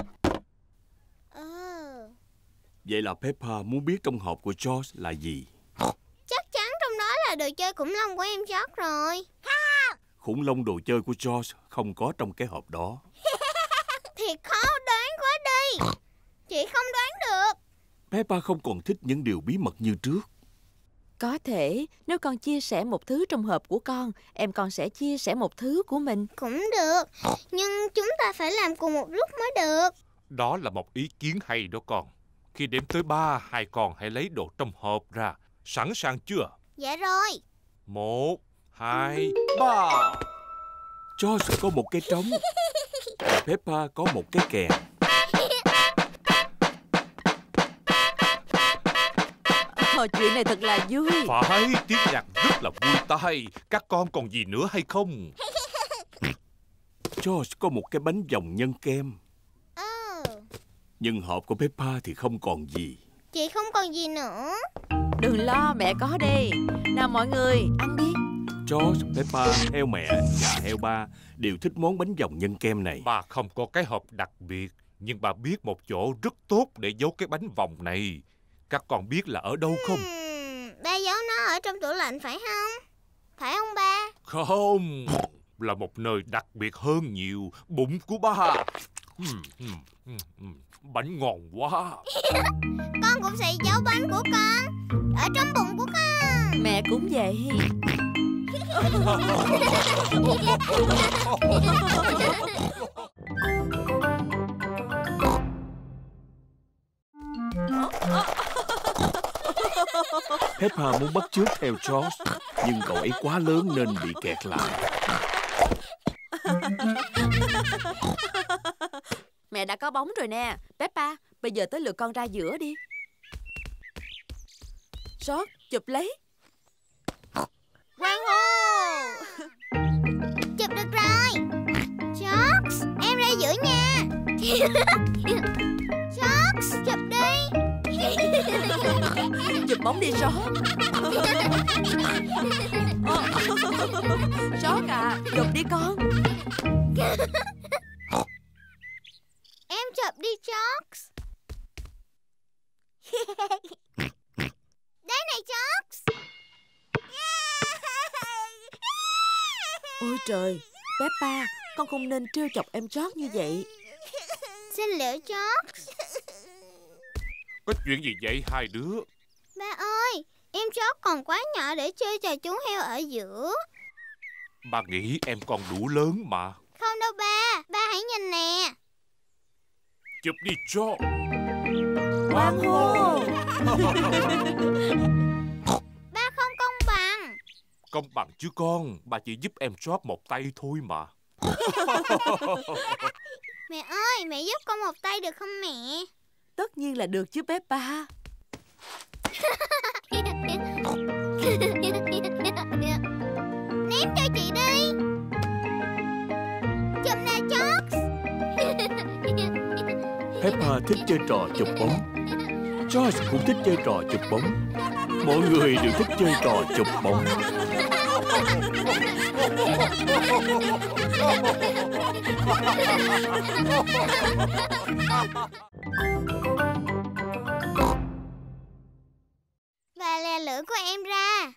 Oh. Vậy là Peppa muốn biết trong hộp của George là gì? Chắc chắn trong đó là đồ chơi khủng long của em George rồi. Khủng long đồ chơi của George không có trong cái hộp đó. Thiệt khó đoán quá đi. Chị không đoán được. Peppa không còn thích những điều bí mật như trước. Có thể nếu con chia sẻ một thứ trong hộp của con, em con sẽ chia sẻ một thứ của mình. Cũng được, nhưng chúng ta phải làm cùng một lúc mới được. Đó là một ý kiến hay đó con. Khi đếm tới ba, hai con hãy lấy đồ trong hộp ra. Sẵn sàng chưa? Dạ rồi. Một, hai, ba. George có một cái trống. Peppa có một cái kèn. Ờ, chuyện này thật là vui. Phải, tiếng nhạc rất là vui tai. Các con còn gì nữa hay không? George có một cái bánh vòng nhân kem. Oh. Nhưng hộp của Peppa thì không còn gì. Chị không còn gì nữa. Đừng lo, mẹ có đây. Nào mọi người, ăn đi. George, Peppa, heo mẹ và heo ba đều thích món bánh dòng nhân kem này. Bà không có cái hộp đặc biệt, nhưng bà biết một chỗ rất tốt để giấu cái bánh vòng này. Các con biết là ở đâu không? uhm, Ba giấu nó ở trong tủ lạnh phải không? Phải không ba? Không, là một nơi đặc biệt hơn nhiều. Bụng của ba. uhm, uhm, uhm, uhm. Bánh ngon quá. Con cũng sẽ giấu bánh của con ở trong bụng của con. Mẹ cũng vậy. Peppa muốn bắt chước theo George, nhưng cậu ấy quá lớn nên bị kẹt lại. Mẹ đã có bóng rồi nè. Peppa, bây giờ tới lượt con ra giữa đi. George, chụp lấy. Quang hô! Chụp được rồi. George, em ra giữa nha. George, chụp đi. Chụp bóng đi George. George à, chụp đi con. Em chụp đi George. Đây này George. Ôi trời, Peppa, con không nên trêu chọc em George như vậy. Xin lỗi George. Có chuyện gì vậy hai đứa? Ba ơi, em George còn quá nhỏ để chơi trò trốn heo ở giữa. Ba nghĩ em còn đủ lớn mà. Không đâu ba, ba hãy nhìn nè. Chụp đi George. Quang hô! Ba không công bằng. Công bằng chứ con, bà chỉ giúp em George một tay thôi mà. Mẹ ơi, mẹ giúp con một tay được không mẹ? Tất nhiên là được chứ Peppa. Ném cho chị đi. Chụp nè George. Peppa thích chơi trò chụp bóng. George cũng thích chơi trò chụp bóng. Mọi người đều thích chơi trò chụp bóng. Và lè lưỡi của em ra.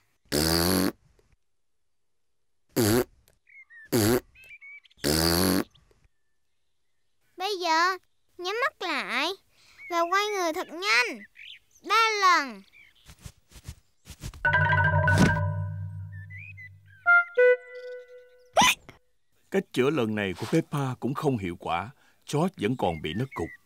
Bây giờ nhắm mắt lại và quay người thật nhanh. Ba lần. Cách chữa lần này của Peppa cũng không hiệu quả. George vẫn còn bị nứt cục.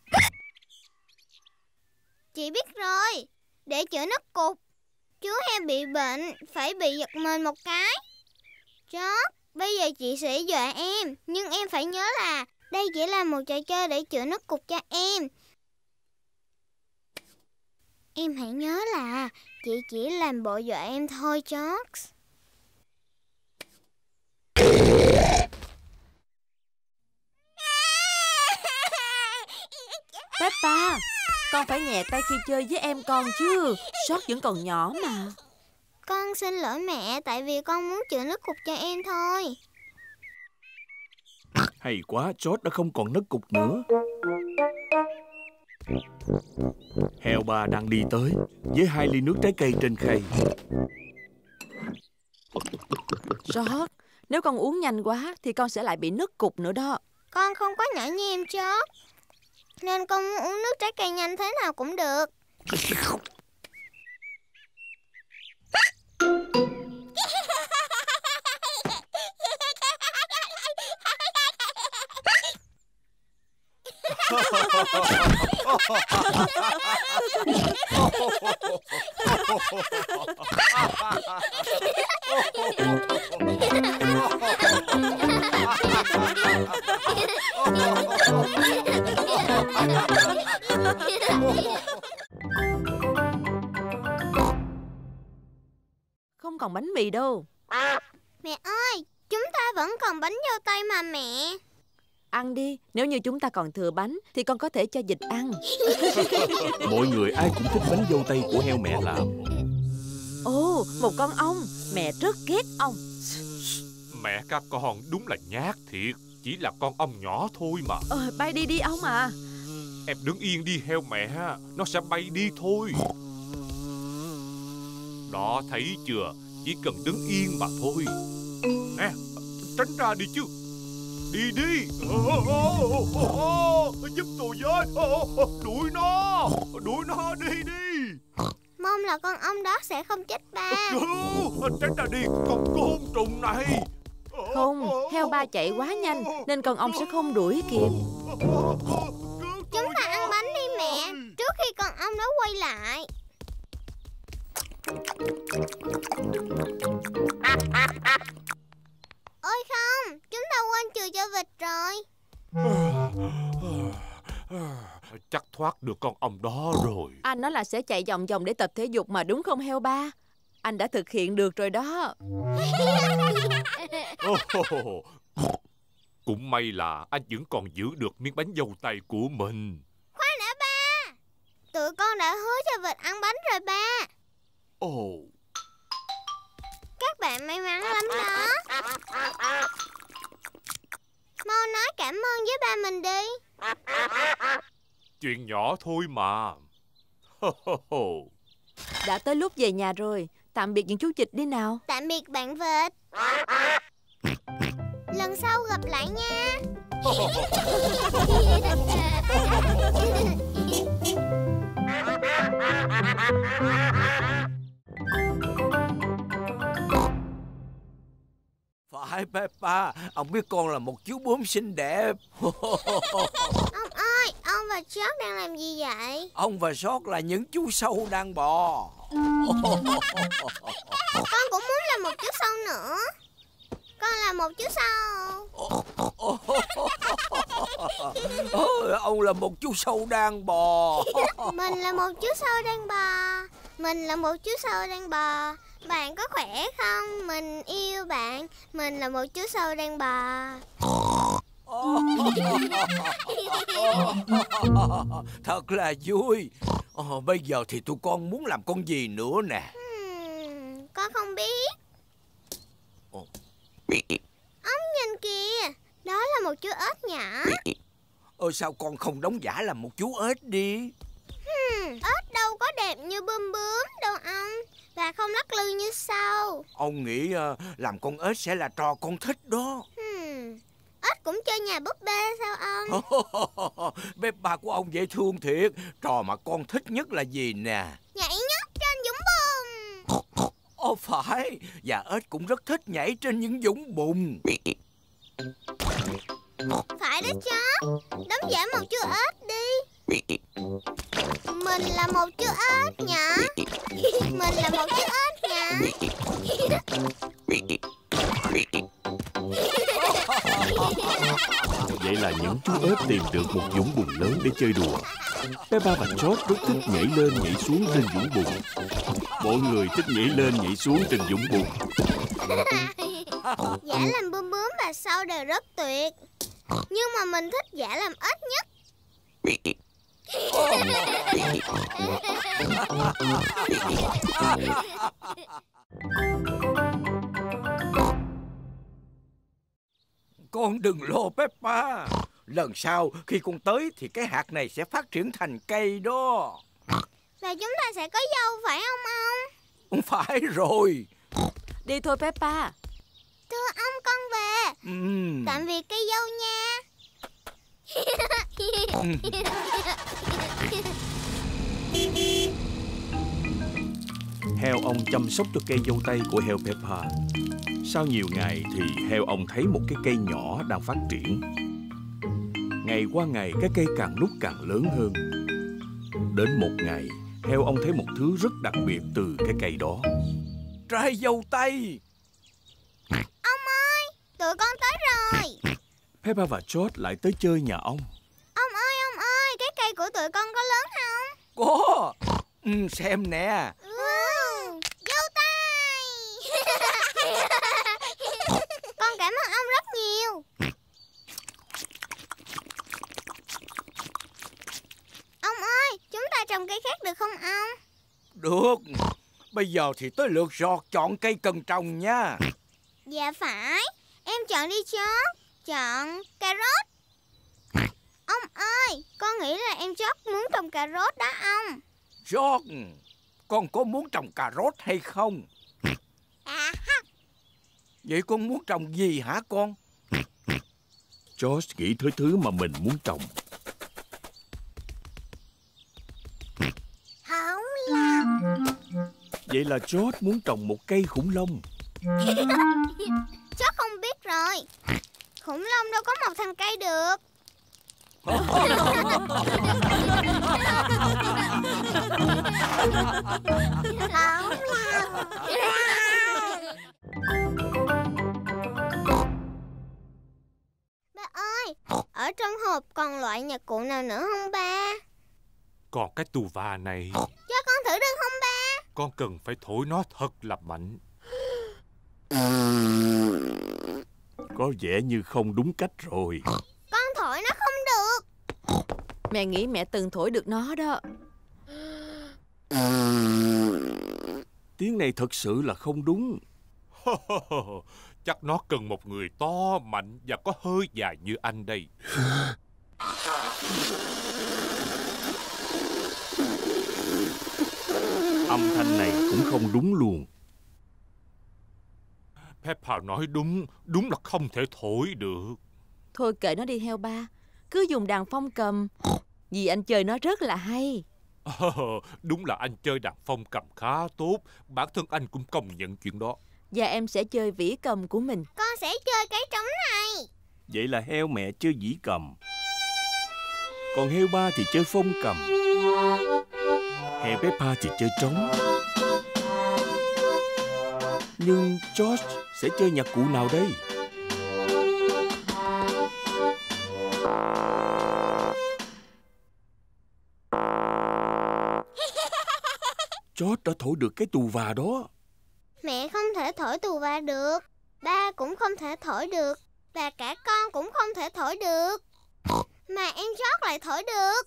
Chị biết rồi. Để chữa nứt cục, chú heo bị bệnh phải bị giật mình một cái. George, bây giờ chị sẽ dọa em, nhưng em phải nhớ là đây chỉ là một trò chơi để chữa nứt cục cho em. Em hãy nhớ là chị chỉ làm bộ dọa em thôi George. Peppa, con phải nhẹ tay khi chơi với em con chứ. George vẫn còn nhỏ mà. Con xin lỗi mẹ, tại vì con muốn chữa nứt cục cho em thôi. Hay quá, George đã không còn nứt cục nữa. Heo ba đang đi tới với hai ly nước trái cây trên khay. George, nếu con uống nhanh quá thì con sẽ lại bị nứt cục nữa đó. Con không có nhỏ như em George, nên con muốn uống nước trái cây nhanh thế nào cũng được. Không còn bánh mì đâu. Mẹ ơi, chúng ta vẫn còn bánh dâu tây mà mẹ. Ăn đi, nếu như chúng ta còn thừa bánh thì con có thể cho vịt ăn. Mọi người ai cũng thích bánh dâu tây của heo mẹ làm. Ồ, một con ong. Mẹ rất ghét ong. Mẹ các con đúng là nhát thiệt. Chỉ là con ong nhỏ thôi mà. Ờ, bay đi đi ong à. Em đứng yên đi heo mẹ. Nó sẽ bay đi thôi. Đó, thấy chưa? Chỉ cần đứng yên mà thôi. Nè, tránh ra đi chứ. Đi đi. Giúp tôi với. Đuổi nó. Đuổi nó đi đi. Mong là con ong đó sẽ không chết ba. Tránh ra đi, con côn trùng này. Không, heo ba chạy quá nhanh nên con ong sẽ không đuổi kịp. Chúng ta ăn bánh đi mẹ, trước khi con ong đó quay lại. Ôi không, chúng ta quên chừa cho vịt rồi. Chắc thoát được con ong đó rồi. Anh nói là sẽ chạy vòng vòng để tập thể dục mà, đúng không heo ba? Anh đã thực hiện được rồi đó. Oh, cũng may là anh vẫn còn giữ được miếng bánh dâu tây của mình. Khoan đã ba, tụi con đã hứa cho vịt ăn bánh rồi ba. Ồ, oh. Các bạn may mắn lắm đó. Mau nói cảm ơn với ba mình đi. Chuyện nhỏ thôi mà. Đã tới lúc về nhà rồi. Tạm biệt những chú vịt đi nào. Tạm biệt bạn vịt. Lần sau gặp lại nha. Phải Peppa, ông biết con là một chú bướm xinh đẹp. Ông ơi, ông và George đang làm gì vậy? Ông và George là những chú sâu đang bò. Con cũng muốn là một chú sâu nữa. Con là một chú sâu. Ông là một chú sâu đang bò. Mình là một chú sâu đang bò. Mình là một chú sâu đang bò. Bạn có khỏe không? Mình yêu bạn. Mình là một chú sâu đang bò. Thật là vui. Ờ, bây giờ thì tụi con muốn làm con gì nữa nè? Hmm, con không biết. Ồ. Ông nhìn kìa, đó là một chú ếch nhỏ. Ờ, sao con không đóng giả làm một chú ếch đi? Hmm, ếch đâu có đẹp như bướm bướm đâu ông. Và không lắc lư như sâu. Ông nghĩ uh, làm con ếch sẽ là trò con thích đó. Hmm, ếch cũng chơi nhà búp bê sao ông? Peppa của ông dễ thương thiệt. Trò mà con thích nhất là gì nè? Nhảy nhót trên dũng bùn. Ồ phải, và ếch cũng rất thích nhảy trên những dũng bùn. Phải đó chó, đóng giả một chú ếch đi. Mình là một chú ếch nhỏ. Mình là một chú ếch nhỏ. Vậy là những chú ếch tìm được một dũng bùn lớn để chơi đùa. Peppa và George rất thích nhảy lên nhảy xuống trên dũng bùn. Mọi người thích nhảy lên nhảy xuống trên dũng bùn. Giả làm bướm bướm và sâu đều rất tuyệt. Nhưng mà mình thích giả làm ếch nhất. Con đừng lo Peppa. Lần sau khi con tới thì cái hạt này sẽ phát triển thành cây đó. Và chúng ta sẽ có dâu phải không ông? Không phải rồi. Đi thôi Peppa. Thưa ông con về. uhm. Tạm biệt cây dâu nha. Heo ông chăm sóc cho cây dâu tây của heo Peppa. Sau nhiều ngày thì heo ông thấy một cái cây nhỏ đang phát triển. Ngày qua ngày cái cây càng lúc càng lớn hơn. Đến một ngày, heo ông thấy một thứ rất đặc biệt từ cái cây đó. Trái dâu tây. Ông ơi, tụi con tới rồi. Peppa và George lại tới chơi nhà ông. Ông ơi, ông ơi, cái cây của tụi con có lớn không? Có. Ừ, xem nè. Wow, dâu tây. Con cảm ơn ông rất nhiều. Ông ơi, chúng ta trồng cây khác được không ông? Được. Bây giờ thì tới lượt George chọn cây cần trồng nha. Dạ phải. Em chọn đi George. Chọn cà rốt. Ông ơi, con nghĩ là em George muốn trồng cà rốt đó ông. George, con có muốn trồng cà rốt hay không? À, vậy con muốn trồng gì hả con? George nghĩ tới thứ mà mình muốn trồng. Khủng long. Vậy là George muốn trồng một cây khủng long. George không biết rồi. Khủng long đâu có mọc thành cây được. Ba ơi, ở trong hộp còn loại nhạc cụ nào nữa không ba? Còn cái tù và này. Cho con thử được không ba? Con cần phải thổi nó thật là mạnh. Có vẻ như không đúng cách rồi. Con thổi nó không được. Mẹ nghĩ mẹ từng thổi được nó đó. Tiếng này thật sự là không đúng. Chắc nó cần một người to, mạnh và có hơi dài như anh đây. Âm thanh này cũng không đúng luôn. Peppa nói đúng, đúng là không thể thổi được. Thôi kệ nó đi heo ba. Cứ dùng đàn phong cầm. Vì anh chơi nó rất là hay. Đúng là anh chơi đàn phong cầm khá tốt. Bản thân anh cũng công nhận chuyện đó. Và em sẽ chơi vĩ cầm của mình. Con sẽ chơi cái trống này. Vậy là heo mẹ chơi vĩ cầm, còn heo ba thì chơi phong cầm. Heo Peppa thì chơi trống. Nhưng George sẽ chơi nhạc cụ nào đây? George đã thổi được cái tù và đó. Mẹ không thể thổi tù và được. Ba cũng không thể thổi được. Và cả con cũng không thể thổi được. Mà em George lại thổi được.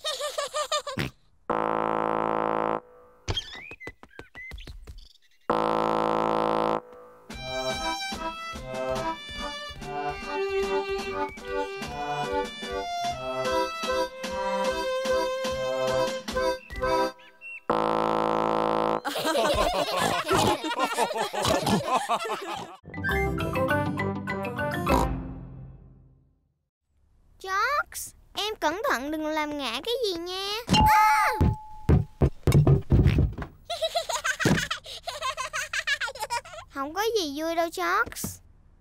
George, em cẩn thận đừng làm ngã cái gì nha. À! Không có gì vui đâu George.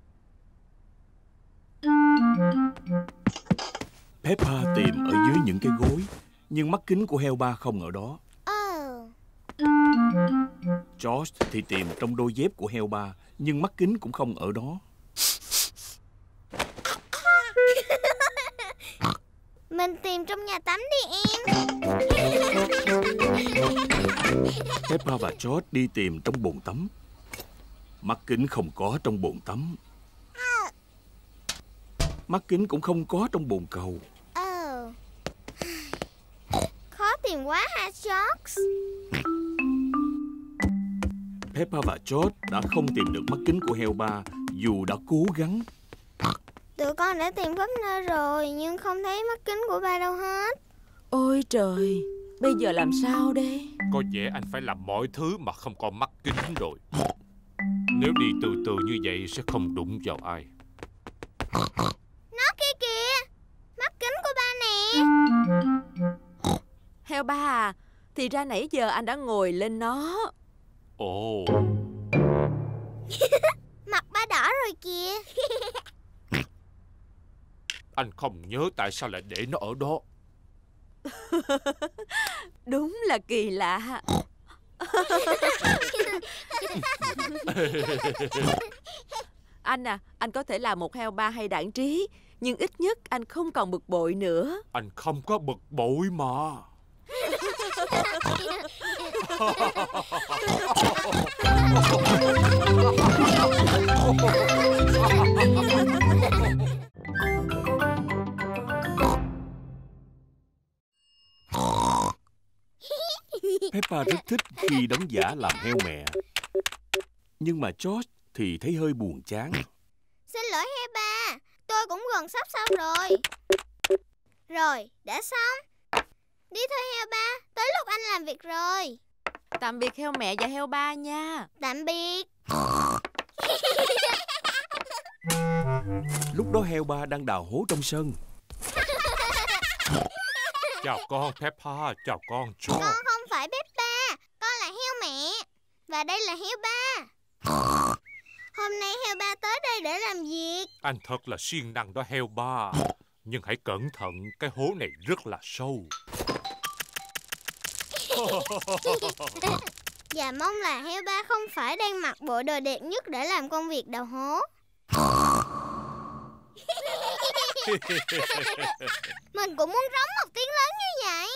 Peppa tìm ở dưới những cái gối, nhưng mắt kính của heo ba không ở đó. Oh. George thì tìm trong đôi dép của heo ba, nhưng mắt kính cũng không ở đó. Mình tìm trong nhà tắm đi em. Peppa và George đi tìm trong bồn tắm. Mắt kính không có trong bồn tắm. Mắt kính cũng không có trong bồn cầu. Oh. Khó tìm quá ha George. Peppa và George đã không tìm được mắt kính của heo ba dù đã cố gắng. Tụi con đã tìm khắp nơi rồi nhưng không thấy mắt kính của ba đâu hết. Ôi trời, bây giờ làm sao đây? Có vẻ anh phải làm mọi thứ mà không có mắt kính rồi. Nếu đi từ từ như vậy sẽ không đụng vào ai. Nó kia kìa, mắt kính của ba nè. Heo ba à, thì ra nãy giờ anh đã ngồi lên nó. Ồ. Mặt ba đỏ rồi kìa. Anh không nhớ tại sao lại để nó ở đó. Đúng là kỳ lạ. Anh à, anh có thể là một heo ba hay đảng trí, nhưng ít nhất anh không còn bực bội nữa. Anh không có bực bội mà. Peppa rất thích khi đóng giả làm heo mẹ. Nhưng mà George thì thấy hơi buồn chán. Xin lỗi heo ba, tôi cũng gần sắp xong rồi. Rồi, đã xong. Đi thôi heo ba, tới lúc anh làm việc rồi. Tạm biệt heo mẹ và heo ba nha. Tạm biệt. Lúc đó heo ba đang đào hố trong sân. Chào con Peppa, chào con George. Con không phải Peppa, con là heo mẹ. Và đây là heo ba. Hôm nay heo ba tới đây để làm việc. Anh thật là siêng năng đó heo ba. Nhưng hãy cẩn thận, cái hố này rất là sâu. Và mong là heo ba không phải đang mặc bộ đồ đẹp nhất để làm công việc đào hố. Mình cũng muốn rống một tiếng lớn như vậy.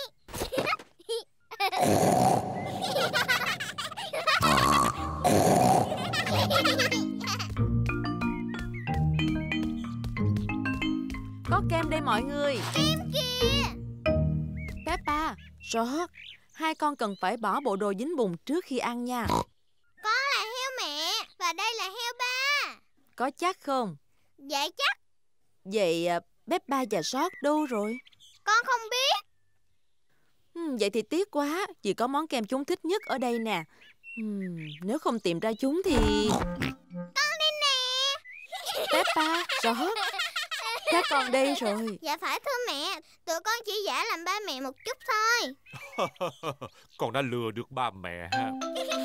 Có kem đây mọi người. Kem kìa. Peppa, George, hai con cần phải bỏ bộ đồ dính bùn trước khi ăn nha. Con là heo mẹ và đây là heo ba. Có chắc không? Dạ chắc. Vậy Peppa và George đâu rồi? Con không biết. Ừ, vậy thì tiếc quá, vì có món kem chúng thích nhất ở đây nè. uhm, Nếu không tìm ra chúng thì... Con đây nè. Peppa, George, các con đây rồi. Dạ phải thưa mẹ, tụi con chỉ giả làm ba mẹ một chút thôi. Con đã lừa được ba mẹ ha.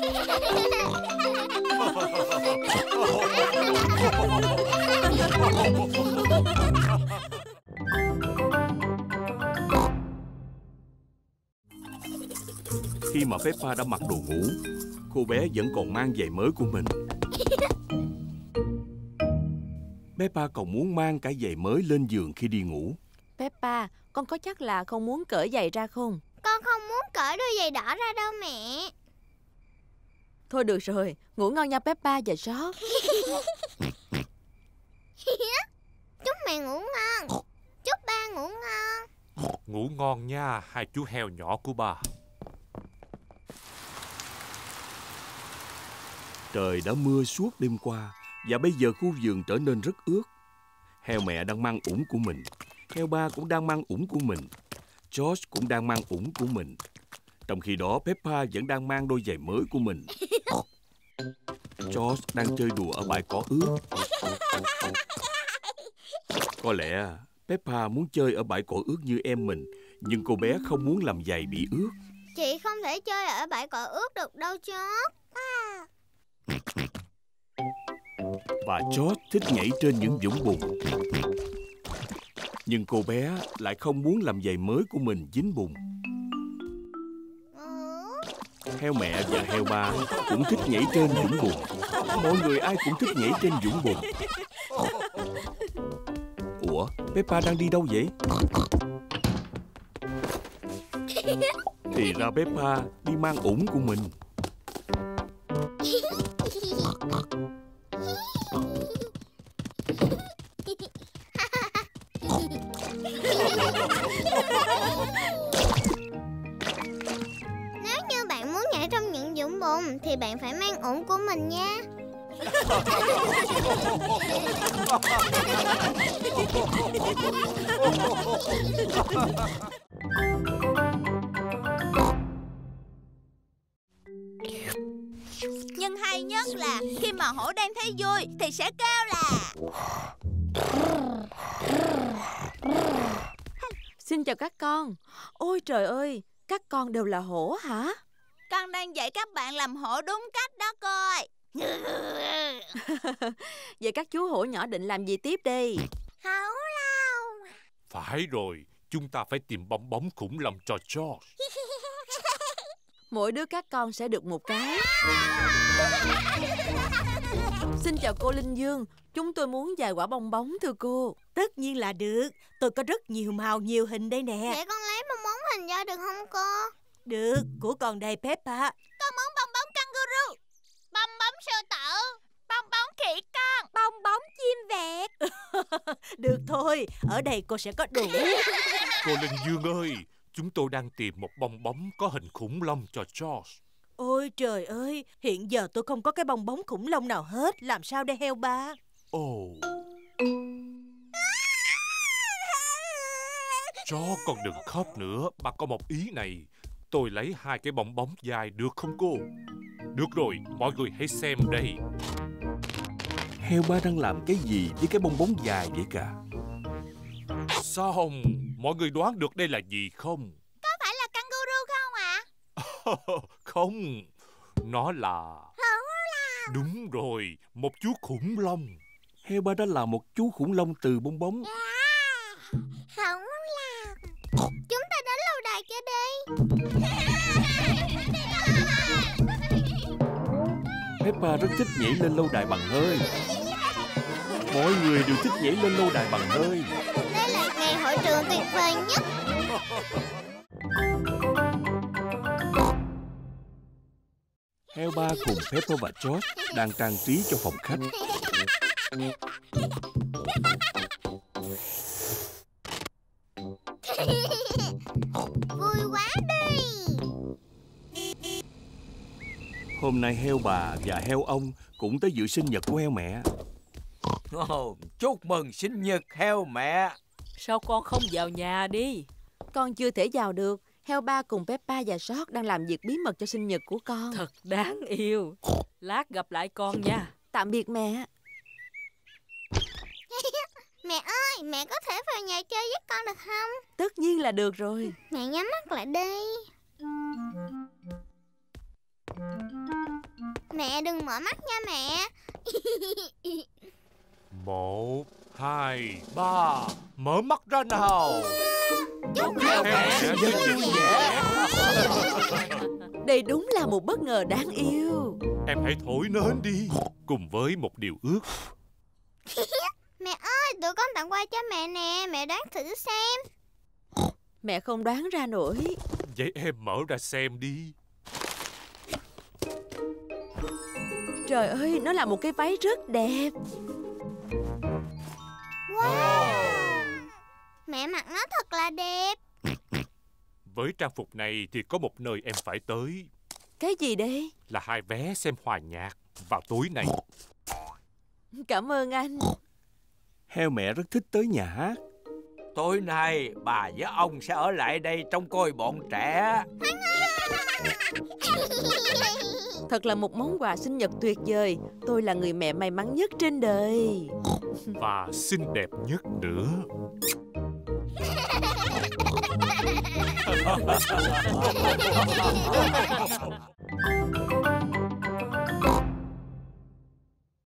Khi mà Peppa đã mặc đồ ngủ, cô bé vẫn còn mang giày mới của mình. Peppa còn muốn mang cả giày mới lên giường khi đi ngủ. Peppa, con có chắc là không muốn cởi giày ra không? Con không muốn cởi đôi giày đỏ ra đâu mẹ. Thôi được rồi, ngủ ngon nha Peppa và George. Chúc mẹ ngủ ngon. Chúc ba ngủ ngon. Ngủ ngon nha hai chú heo nhỏ của ba. Trời đã mưa suốt đêm qua và bây giờ khu vườn trở nên rất ướt. Heo mẹ đang mang ủng của mình. Heo ba cũng đang mang ủng của mình. George cũng đang mang ủng của mình. Trong khi đó Peppa vẫn đang mang đôi giày mới của mình. George đang chơi đùa ở bãi cỏ ướt. Có lẽ Peppa muốn chơi ở bãi cỏ ướt như em mình, nhưng cô bé không muốn làm giày bị ướt. Chị không thể chơi ở bãi cỏ ướt được đâu George. Và George thích nhảy trên những vũng bùn. Nhưng cô bé lại không muốn làm giày mới của mình dính bùn. Heo mẹ và heo ba cũng thích nhảy trên vũng bùn. Mọi người ai cũng thích nhảy trên vũng bùn. Ủa, Peppa đang đi đâu vậy? Thì ra Peppa đi mang ủng của mình. Nếu như bạn muốn nhảy trong những vũng bùn thì bạn phải mang ủng của mình nha. Nhưng hay nhất là khi mà hổ đang thấy vui thì sẽ kêu là... Xin chào các con. Ôi trời ơi, các con đều là hổ hả? Con đang dạy các bạn làm hổ đúng cách đó coi. Vậy các chú hổ nhỏ định làm gì tiếp đi? Hổ lâu. Phải rồi, chúng ta phải tìm bong bóng khủng long cho George. Mỗi đứa các con sẽ được một cái. Xin chào cô Linh Dương, chúng tôi muốn vài quả bong bóng thưa cô. Tất nhiên là được, tôi có rất nhiều màu nhiều hình đây nè. Vậy con lấy bong bóng hình ra được không cô? Được, của con đây Peppa. Con muốn bong bóng kangaroo, bong bóng sư tử, bong bóng khỉ con, bong bóng chim vẹt. Được thôi, ở đây cô sẽ có đủ. Cô Linh Dương ơi, Chúng tôi đang tìm một bong bóng có hình khủng long cho George. Ôi trời ơi, hiện giờ tôi không có cái bong bóng khủng long nào hết. Làm sao đây heo ba? Ồ. George, con đừng khóc nữa. Bà có một ý này. Tôi lấy hai cái bong bóng dài được không cô? Được rồi, mọi người hãy xem đây. Heo ba đang làm cái gì với cái bong bóng dài vậy cả? Xong, mọi người đoán được đây là gì không? Có phải là kangaroo không ạ? Không, nó là... Khủng long. Đúng rồi, một chú khủng long. Heo ba đã làm một chú khủng long từ bong bóng. À, khủng long. Chúng ta đến lâu đài chưa đi? Peppa rất thích nhảy lên lâu đài bằng hơi. Mọi người đều thích nhảy lên lâu đài bằng hơi. Đây là ngày hội trường tuyệt vời nhất. Heo ba cùng Peppa và George đang trang trí cho phòng khách. Vui quá đi. Hôm nay heo bà và heo ông cũng tới dự sinh nhật của heo mẹ. Oh, chúc mừng sinh nhật heo mẹ. Sao con không vào nhà đi? Con chưa thể vào được. Heo ba cùng Peppa và George đang làm việc bí mật cho sinh nhật của con. Thật đáng yêu. Lát gặp lại con nha. Tạm biệt mẹ. Mẹ ơi, mẹ có thể vào nhà chơi với con được không? Tất nhiên là được rồi. Mẹ nhắm mắt lại đi. Mẹ đừng mở mắt nha mẹ. Một, hai, ba. Mở mắt ra nào. Chúc heo mẹ sinh nhật vui vẻ. Đây đúng là một bất ngờ đáng yêu. Em hãy thổi nến đi, cùng với một điều ước. Mẹ ơi, tụi con tặng quà cho mẹ nè. Mẹ đoán thử xem. Mẹ không đoán ra nổi. Vậy em mở ra xem đi. Trời ơi, nó là một cái váy rất đẹp. Wow, mẹ mặc nó thật là đẹp. Với trang phục này thì có một nơi em phải tới. Cái gì đây? Là hai vé xem hòa nhạc vào tối này. Cảm ơn anh. Heo mẹ rất thích tới nhà hát. Tối nay bà với ông sẽ ở lại đây trông coi bọn trẻ. Thật là một món quà sinh nhật tuyệt vời. Tôi là người mẹ may mắn nhất trên đời. Và xinh đẹp nhất nữa.